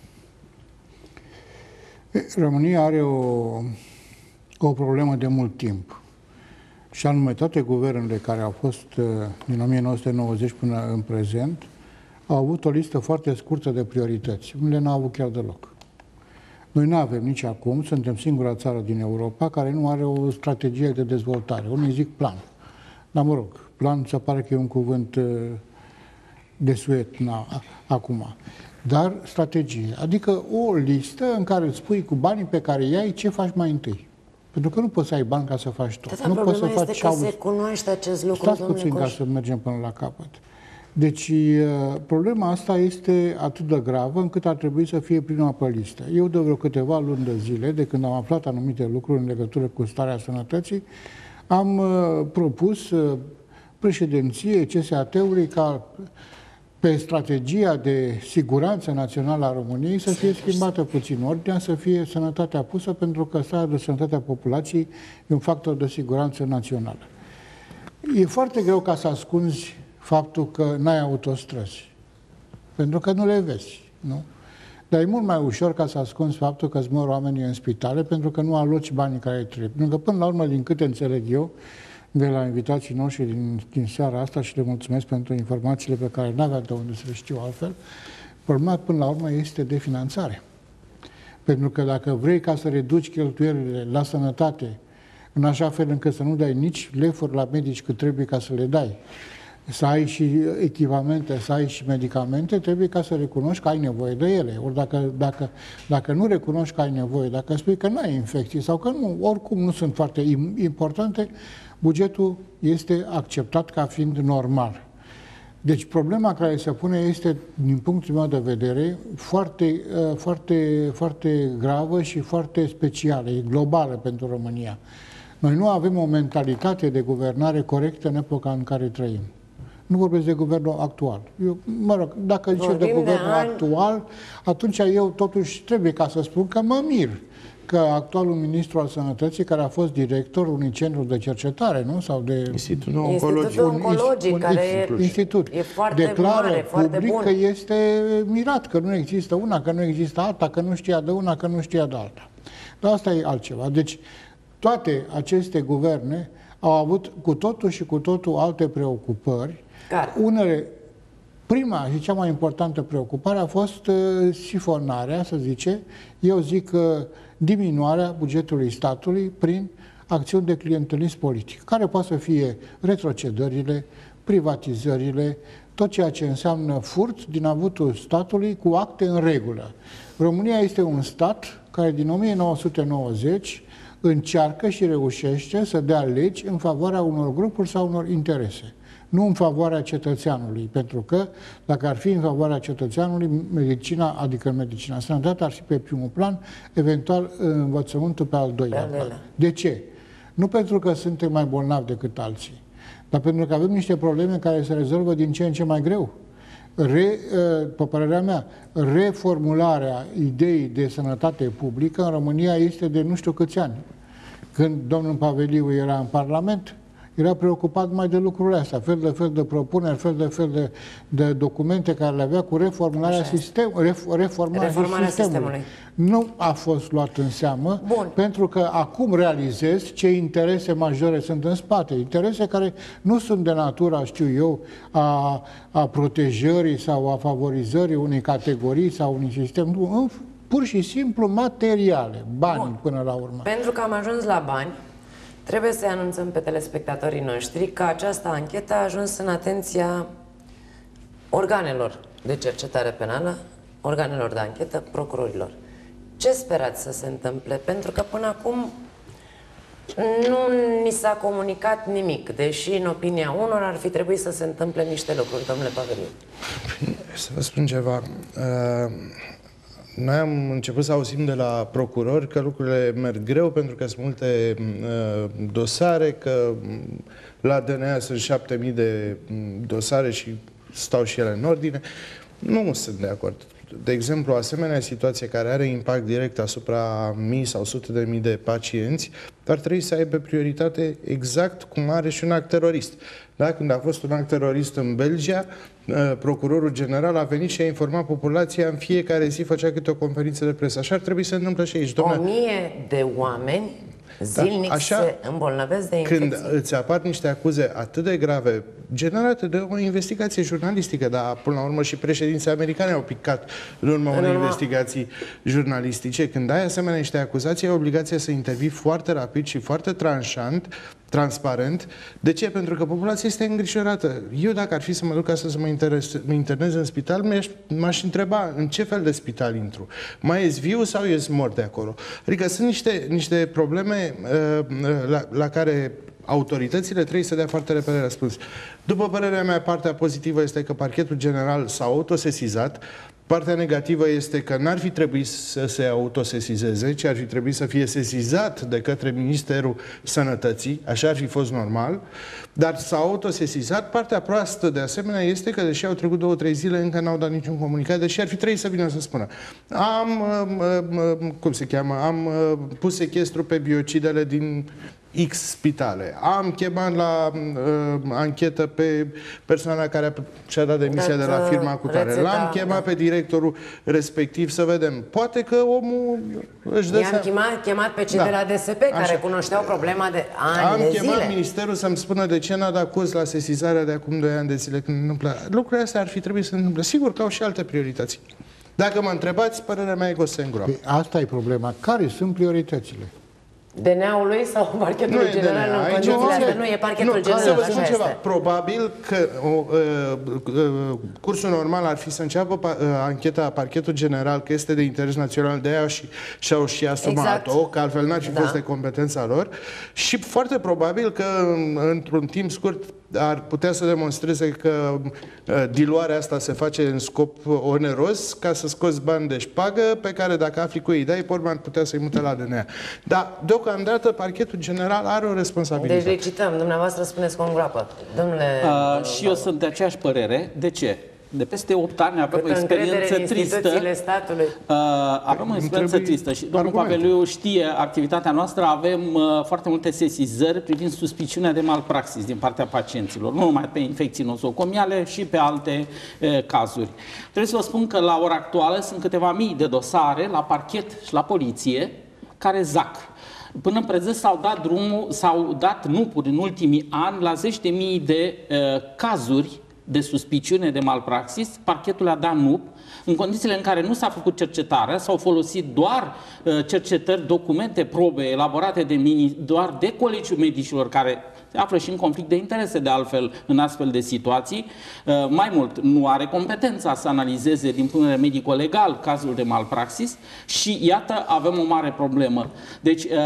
România are o, o problemă de mult timp. Și anume, toate guvernele care au fost din o mie nouă sute nouăzeci până în prezent au avut o listă foarte scurtă de priorități. Unele n-au avut chiar deloc. Noi nu avem nici acum, suntem singura țară din Europa care nu are o strategie de dezvoltare. Unii zic plan. Dar mă rog, plan se pare că e un cuvânt de suet na, acum. Dar strategie, adică o listă în care îți spui cu banii pe care îi ai ce faci mai întâi. Pentru că nu poți să ai bani ca să faci tot. Dar nu poți să faci este că se cunoaște acest lucru, Stați domnule puțin Coș. ca să mergem până la capăt. Deci, problema asta este atât de gravă încât ar trebui să fie prima pe listă. Eu de vreo câteva luni de zile, de când am aflat anumite lucruri în legătură cu starea sănătății, am propus președinției C S A T-ului ca pe strategia de siguranță națională a României să fie schimbată puțin ordinea, să fie sănătatea pusă, pentru că starea de sănătate a populației e un factor de siguranță națională. E foarte greu ca să ascunzi faptul că n-ai autostrăzi, pentru că nu le vezi, nu? Dar e mult mai ușor ca să ascunzi faptul că îți mor oamenii în spitale, pentru că nu aloci banii care trebuie. Pentru că, până la urmă, din câte înțeleg eu, de la invitații noștri din, din seara asta, și le mulțumesc pentru informațiile pe care n-avea de unde să le știu altfel, problema, până la urmă, este de finanțare. Pentru că dacă vrei ca să reduci cheltuielile la sănătate, în așa fel încât să nu dai nici lefuri la medici cât trebuie ca să le dai, să ai și echipamente, să ai și medicamente, trebuie ca să recunoști că ai nevoie de ele. Ori dacă, dacă, dacă nu recunoști că ai nevoie, dacă spui că nu ai infecții sau că nu, oricum nu sunt foarte importante, bugetul este acceptat ca fiind normal. Deci problema care se pune este, din punctul meu de vedere, foarte, foarte, foarte gravă și foarte specială, e globală pentru România. Noi nu avem o mentalitate de guvernare corectă în epoca în care trăim. Nu vorbesc de guvernul actual. Eu, mă rog, dacă zice de guvernul actual, atunci eu totuși trebuie ca să spun că mă mir că actualul ministru al Sănătății, care a fost director unui centru de cercetare, nu? Sau de... Institutul Oncologic. Institutul Oncologic, un, care e, institut, e foarte declară mare, foarte public bun. că este mirat, că nu există una, că nu există alta, că nu știa de una, că nu știa de alta. Dar asta e altceva. Deci, toate aceste guverne au avut cu totul și cu totul alte preocupări. Care? Unele, prima și cea mai importantă preocupare a fost uh, sifonarea, să zice, eu zic uh, diminuarea bugetului statului prin acțiuni de clientelism politic, care poate să fie retrocedările, privatizările, tot ceea ce înseamnă furt din avutul statului cu acte în regulă. România este un stat care din o mie nouă sute nouăzeci încearcă și reușește să dea legi în favoarea unor grupuri sau unor interese, nu în favoarea cetățeanului, pentru că dacă ar fi în favoarea cetățeanului, medicina, adică medicina, sănătatea ar fi pe primul plan, eventual învățământul pe al doilea plan. De ce? Nu pentru că suntem mai bolnavi decât alții, dar pentru că avem niște probleme care se rezolvă din ce în ce mai greu. Re, pe părerea mea, reformularea ideii de sănătate publică în România este de nu știu câți ani. Când domnul Paveliu era în Parlament, era preocupat mai de lucrurile astea, fel de fel de propuneri, fel de fel de, de documente care le avea cu reformularea, sistem, ref, reformarea, reformarea sistemului. sistemului. Nu a fost luat în seamă, Bun. pentru că acum realizez ce interese majore sunt în spate. Interese care nu sunt de natura, știu eu, a, a protejării sau a favorizării unei categorii sau unui sistem. Nu, pur și simplu materiale, bani Bun. până la urmă. Pentru că am ajuns la bani, trebuie să anunțăm pe telespectatorii noștri că această anchetă a ajuns în atenția organelor de cercetare penală, organelor de anchetă, procurorilor. Ce sperați să se întâmple? Pentru că până acum nu ni s-a comunicat nimic, deși în opinia unor ar fi trebuit să se întâmple niște lucruri, domnule Paveliu. Să vă spun ceva. Uh... Noi am început să auzim de la procurori că lucrurile merg greu pentru că sunt multe uh, dosare, că la D N A sunt șapte mii de dosare și stau și ele în ordine. Nu sunt de acord. De exemplu, o asemenea situație care are impact direct asupra mii sau sute de mii de pacienți ar trebui să aibă prioritate exact cum are și un act terorist. Da? Când a fost un act terorist în Belgia, procurorul general a venit și a informat populația în fiecare zi, făcea câte o conferință de presă. Așa ar trebui să se întâmple și aici. Domnule, o mie de oameni zilnic da, așa, se îmbolnăvesc de infecții. Când îți apar niște acuze atât de grave, generate de o investigație jurnalistică, dar până la urmă și președinții americani au picat în urma unei investigații jurnalistice, când ai asemenea niște acuzații, ai obligația să intervii foarte rapid și foarte tranșant, transparent. De ce? Pentru că populația este îngrijorată. Eu, dacă ar fi să mă duc astăzi să mă, interes, mă internez în spital, m-aș întreba în ce fel de spital intru. Mai ești viu sau ești mort de acolo? Adică sunt niște, niște probleme uh, la, la care autoritățile trebuie să dea foarte repede răspuns. După părerea mea, partea pozitivă este că Parchetul General s-a autosesizat. Partea negativă este că n-ar fi trebuit să se autosesizeze, ci ar fi trebuit să fie sesizat de către Ministerul Sănătății, așa ar fi fost normal, dar s-a autosesizat. Partea proastă, de asemenea, este că, deși au trecut două, trei zile, încă n-au dat niciun comunicat, deși ar fi trebuit să vină să spună. Am, cum se cheamă, am pus sechestru pe biocidele din X spitale. Am chemat la uh, anchetă pe persoana care și-a dat demisia de la firma cutare. L-am chemat pe directorul respectiv să vedem. Poate că omul își dă I-am chemat, chemat pe cei da. de la D S P, care Așa. cunoșteau problema de ani Am de chemat zile. ministerul să-mi spună de ce n-a dat curs la sesizarea de acum doi ani de zile când întâmplă. Lucrurile astea ar fi trebuit să se întâmple. Sigur că au și alte priorități. Dacă mă întrebați, părerea mea e că o să se îngroapă. Păi asta e problema. Care sunt prioritățile? D N A-ului sau Parchetul General în condițiile astea? Nu, e Parchetul nu, General, să vă spun așa ceva. este. Probabil că o, uh, uh, cursul normal ar fi să înceapă uh, ancheta Parchetul General, că este de interes național, de aia și, și-au și asumat-o, Exact. că altfel n-ar fi Da. fost de competența lor. Și foarte probabil că într-un timp scurt ar putea să demonstreze că uh, diluarea asta se face în scop oneros, ca să scoți bani de șpagă, pe care dacă afli cu ei dai, porma ar putea să-i mute la D N A. Dar deocamdată Parchetul General are o responsabilitate. Deci licităm, dumneavoastră spuneți că o îngroapă. Domnule... Uh, și eu sunt de aceeași părere. De ce? De peste opt ani avem o Câtă încredere experiență în tristă. instituțiile statului. Uh, avem o experiență trebuie tristă și domnul argumente. Paveliu știe activitatea noastră. Avem uh, foarte multe sesizări privind suspiciunea de malpraxis din partea pacienților, nu numai pe infecții nosocomiale, și pe alte uh, cazuri. Trebuie să vă spun că la ora actuală sunt câteva mii de dosare la parchet și la poliție care zac. Până în prezent s-au dat drumul, s-au dat nupuri în ultimii ani la zeci de mii de uh, cazuri de suspiciune de malpraxis. Parchetul a dat nup în condițiile în care nu s-a făcut cercetare, s-au folosit doar uh, cercetări, documente, probe elaborate de mini, doar de Colegiul Medicilor, care se află și în conflict de interese, de altfel, în astfel de situații. Uh, mai mult, nu are competența să analizeze din punct de vedere medico-legal cazul de malpraxis și, iată, avem o mare problemă. Deci, uh,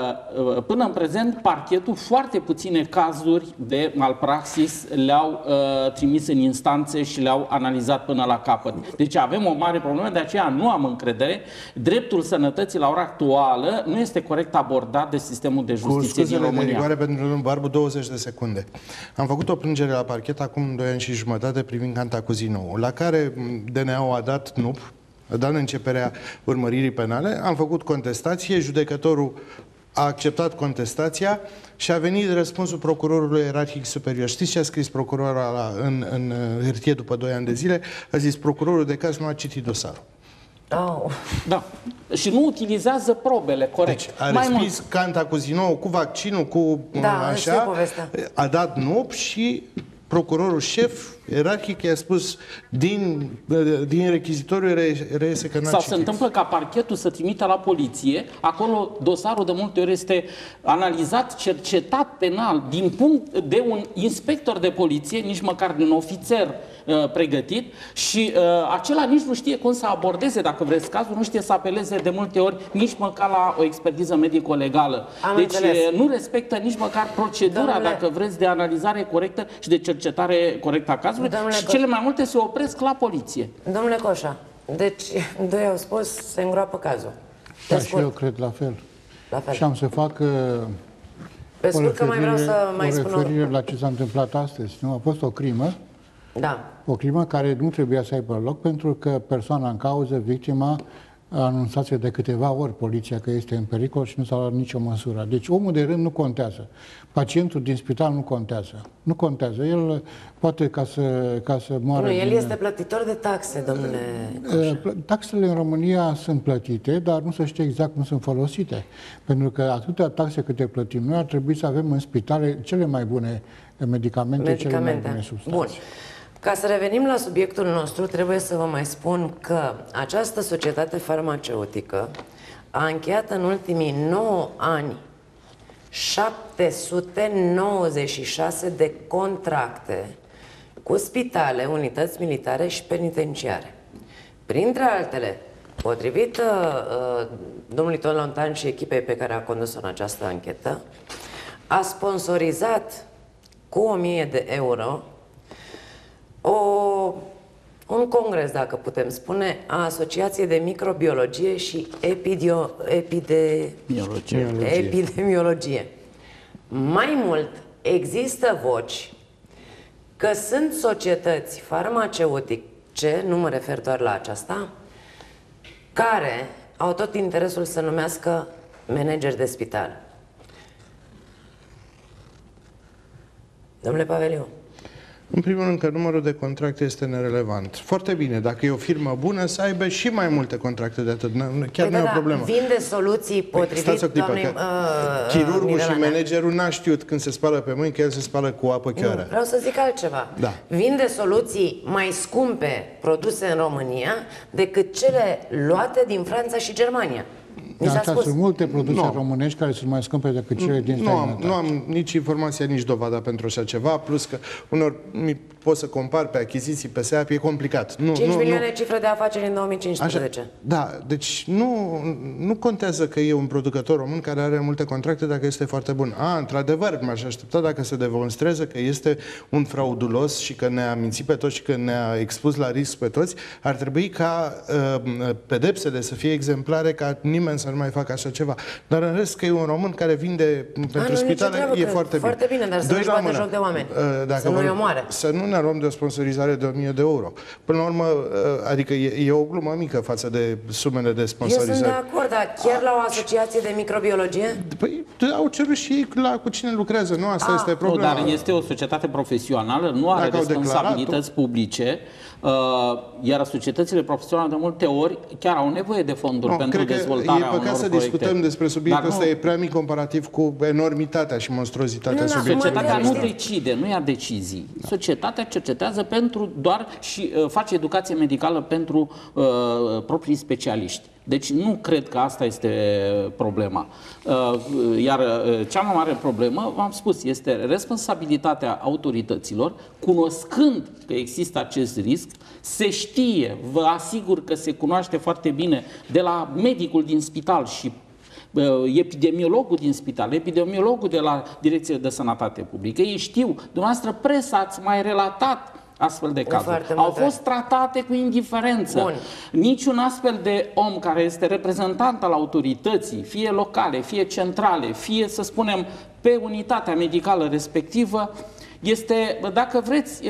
uh, până în prezent, parchetul foarte puține cazuri de malpraxis le-au uh, trimis în instanțe și le-au analizat până la capăt. Deci avem o mare problemă, de aceea nu am încredere. Dreptul sănătății la ora actuală nu este corect abordat de sistemul de justiție din de România. rigoare pentru domnul Barbu, douăzeci de secunde. Am făcut o plângere la parchet acum doi ani și jumătate privind Cantacuzino, la care D N A-ul a dat nup, a dat începerea urmăririi penale, am făcut contestație, judecătorul a acceptat contestația și a venit răspunsul procurorului ierarhic superior. Știți ce a scris procurorul ăla în, în hârtie după doi ani de zile? A zis, procurorul de caz nu a citit dosarul. Oh. Da. Și nu utilizează probele, corect. Deci a Mai respins mult, Cantacuzino cu vaccinul, cu Da, știu așa, povestea. a dat nup și procurorul șef ierarhic i-a spus din, din rechizitoriu reiese că n-a sau citit. se întâmplă ca parchetul să trimită la poliție, acolo dosarul de multe ori este analizat, cercetat penal din punct de un inspector de poliție, nici măcar de un ofițer uh, pregătit, și uh, acela nici nu știe cum să abordeze, dacă vreți cazul, nu știe să apeleze de multe ori nici măcar la o expertiză medico-legală. Am Deci înțeles. uh, nu respectă nici măcar procedura, Domnule- dacă vreți, de analizare corectă și de cercetare corectă a cazului. Domnule Și Coș- cele mai multe se opresc la poliție. Domnule Coșa, deci doi au spus se îngroapă cazul. Pe Da, și eu scurt, cred la fel. la fel. Și am să fac uh, Pe o scurt că mai vreau referire, să mai o spun o... referire la ce s-a întâmplat astăzi. Nu? A fost o crimă, Da. o crimă care nu trebuia să aibă loc pentru că persoana în cauză, victima, a anunțat de câteva ori poliția că este în pericol și nu s-a luat nicio măsură. Deci omul de rând nu contează. Pacientul din spital nu contează. Nu contează. El poate ca să, ca să moară... Nu, el din- este plătitor de taxe, domnule Coșa. Taxele în România sunt plătite, dar nu se știe exact cum sunt folosite. Pentru că atâtea taxe câte plătim noi, ar trebui să avem în spitale cele mai bune medicamente, cele mai bune substanțe. Bun. Ca să revenim la subiectul nostru, trebuie să vă mai spun că această societate farmaceutică a încheiat în ultimii nouă ani șapte sute nouăzeci și șase de contracte cu spitale, unități militare și penitenciare. Printre altele, potrivit uh, domnului Ton Lontan și echipei pe care a condus-o în această anchetă, a sponsorizat cu o mie de euro o, un congres, dacă putem spune, a Asociației de Microbiologie și Epidio, epide, Biologie. Epidemiologie. Mai mult, există voci că sunt societăți farmaceutice, nu mă refer doar la aceasta, care au tot interesul să numească manageri de spital. Domnule Paveliu. În primul rând că numărul de contracte este nerelevant. Foarte bine, dacă e o firmă bună, să aibă și mai multe contracte de atât. Chiar păi nu da, e o problemă. Vinde soluții potrivit, Stați o clipă, doamnei, că uh, chirurgul Mirela și Nea. managerul n-a știut când se spală pe mâini că el se spală cu apă chioară. Nu, vreau să zic altceva. Da. Vinde soluții mai scumpe produse în România decât cele luate din Franța și Germania. Mi s-a Asta spus. sunt multe produse Nu. românești care sunt mai scumpe decât cele din Nu am, străinătate. nu am nici informația, nici dovada pentru așa ceva, plus că unor mi pot să compar pe achiziții, pe S E A P, e complicat. Nu, cinci nu, milioane nu. cifră de afaceri în două mii cincisprezece. Așa, da, deci nu, nu contează că e un producător român care are multe contracte dacă este foarte bun. A, într-adevăr, m-aș aștepta dacă se demonstrează că este un fraudulos și că ne-a mințit pe toți și că ne-a expus la risc pe toți, ar trebui ca uh, pedepsele să fie exemplare, ca nimeni să nu mai facă așa ceva. Dar în rest că e un român care vinde pentru nu, nicio spitale, treabă, e că foarte bine. foarte bine, dar să Doi nu-și la bată mână. joc de oameni. Uh, dacă Să nu-i vor- omoare. Să nu ne luăm de o sponsorizare de o mie de euro. Până la urmă, uh, adică e, e o glumă mică față de sumele de Eu sponsorizare. sunt de acord, dar chiar la o asociație de microbiologie? Păi au cerut și ei la cu cine lucrează, nu? Asta Ah. este Nu, problema. dar este o societate profesională, nu are Dacă au responsabilități publice, uh, iar societățile profesionale de multe ori chiar au nevoie de fonduri Nu, pentru cred că dezvoltarea e unor păcat să proiecte. discutăm despre subiectul Dar ăsta, nu- e prea mic comparativ cu enormitatea și monstruozitatea Nu, da, subiectului. Societatea Mă nu întreb, decide, nu ia decizii. Societatea cercetează pentru doar și uh, face educație medicală pentru uh, proprii specialiști. Deci nu cred că asta este problema. Uh, iar uh, cea mai mare problemă, v-am spus, este responsabilitatea autorităților, cunoscând că există acest risc, se știe, vă asigur că se cunoaște foarte bine de la medicul din spital și epidemiologul din spital, epidemiologul de la Direcția de Sănătate Publică. Ei știu, dumneavoastră presa ați mai relatat astfel de cazuri. foarte Au multe. fost tratate cu indiferență. Bun. Niciun astfel de om care este reprezentant al autorității, fie locale, fie centrale, fie, să spunem, pe unitatea medicală respectivă, este, dacă vreți,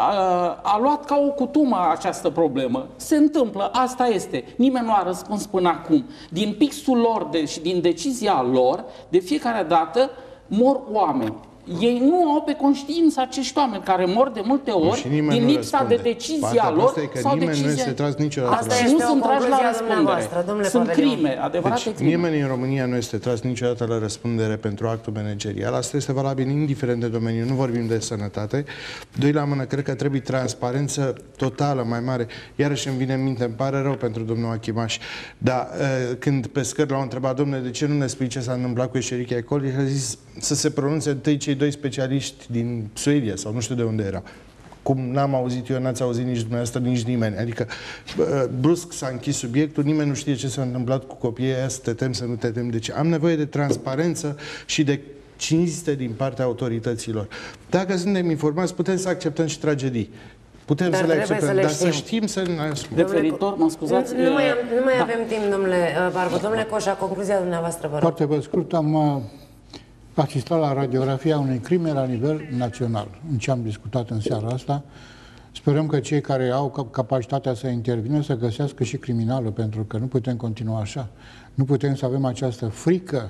a, a luat ca o cutumă această problemă. Se întâmplă, asta este. Nimeni nu a răspuns până acum. Din pixul lor de, și din decizia lor, de fiecare dată mor oameni. Ei nu au pe conștiință acești oameni care mor de multe ori Și nimeni din nu lipsa răspunde. de decizia Partea lor prostă e că sau nimeni decizia... nu este tras niciodată Asta la este nu o sunt trași la concluzie a răspundere. dumneavoastră, domnule Sunt Paveliu. crime, adevărate Deci crime. nimeni în România nu este tras niciodată la răspundere pentru actul managerial. Asta este valabil indiferent de domeniu. Nu vorbim de sănătate. Doi la mână, cred că trebuie transparență totală, mai mare. Iarăși îmi vine în minte, îmi pare rău pentru domnul Achimaș, dar uh, când pescări l-au întrebat, domnule, de ce nu ne spui ce s-a întâmplat cu Escherichia coli, și a zis să se pronunțe întâi cei doi specialiști din Suedia sau nu știu de unde erau. Cum n-am auzit eu, n-ați auzit nici dumneavoastră, nici nimeni. Adică, brusc s-a închis subiectul, nimeni nu știe ce s-a întâmplat cu copiii aia, să te tem, să nu te tem. Deci am nevoie de transparență și de cinste din partea autorităților. Dacă suntem informați, putem să acceptăm și tragedii. Putem Dar să le trebuie acceptăm, să le dar știm. să știm să ne asumăm. Referitor, mă scuzați... Nu, nu mai, am, nu mai da. avem timp, domnule uh, Barbu. Domnule Coșa, concluzia dumneavoastră, vă rog. Foarte pe scurt, am uh, asistat la radiografia unei crime la nivel național. În ce am discutat în seara asta, sperăm că cei care au cap- capacitatea să intervină să găsească și criminalul, pentru că nu putem continua așa. Nu putem să avem această frică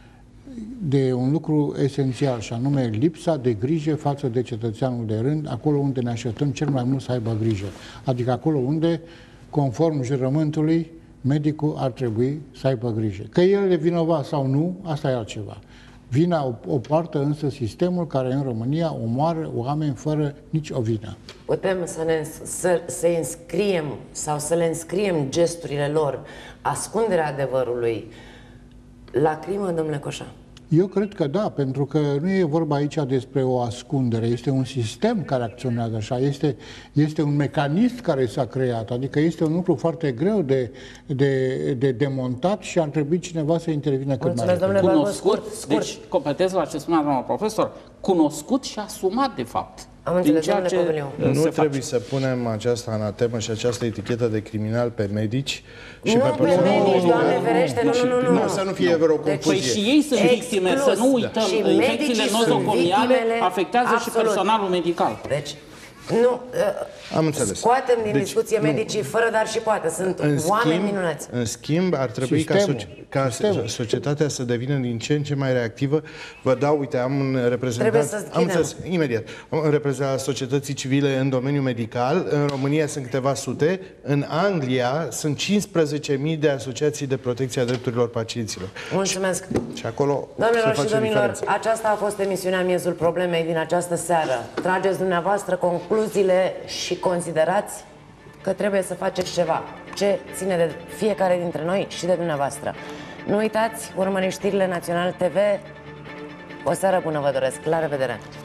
de un lucru esențial, și anume lipsa de grijă față de cetățeanul de rând, acolo unde ne așteptăm cel mai mult să aibă grijă. Adică acolo unde, conform jurământului, medicul ar trebui să aibă grijă. Că el e vinovat sau nu, asta e altceva. Vina o, o poartă însă sistemul care în România omoară oameni fără nici o vină. Putem să, ne, să, să înscriem sau să le înscriem gesturile lor, ascunderea adevărului la crimă, domnule Coșa? Eu cred că da, pentru că nu e vorba aici despre o ascundere, este un sistem care acționează așa, este, este un mecanism care s-a creat, adică este un lucru foarte greu de, de, de demontat și ar trebui cineva să intervină cât mai Mulțumesc, repede. domnule Barbu, Cunoscut, scurt, scurt. deci completez la ce spunea doamna profesor, cunoscut și asumat de fapt. Am înțeles, din ceea domnule ce Păvăliu. Nu se trebuie face. să punem această anatemă și această etichetă de criminal pe medici și Nu pe pe persoane. medici, Doamne ferește, nu, nu, nu, nu. Nu, să nu fie vreo Păi confuzie. și ei sunt Exclus. victime, să nu uităm, Și infecțiile medicii sunt nozocomiale victimele, afectează și absolut. personalul medical. Deci, nu, Am înțeles. scoatem din Deci, discuție nu. medicii fără dar și poate. Sunt În oameni schimb, minunați. în schimb, ar trebui Sistemul. ca, soci- ca Sistemul. societatea să devină din ce în ce mai reactivă. Vă dau, uite, am un reprezentant... Trebuie să am schidem. înțeles, imediat. Am un reprezentant al societății civile în domeniul medical. În România sunt câteva sute. În Anglia sunt cincisprezece mii de asociații de protecție a drepturilor pacienților. Mulțumesc. Și acolo Doamnelor se și face domnilor, diferența. aceasta a fost emisiunea Miezul Problemei din această seară. Trageți dumneavoastră concluziile și considerați că trebuie să faceți ceva ce ține de fiecare dintre noi și de dumneavoastră. Nu uitați, urmăriți știrile Național T V. O seară bună vă doresc. La revedere!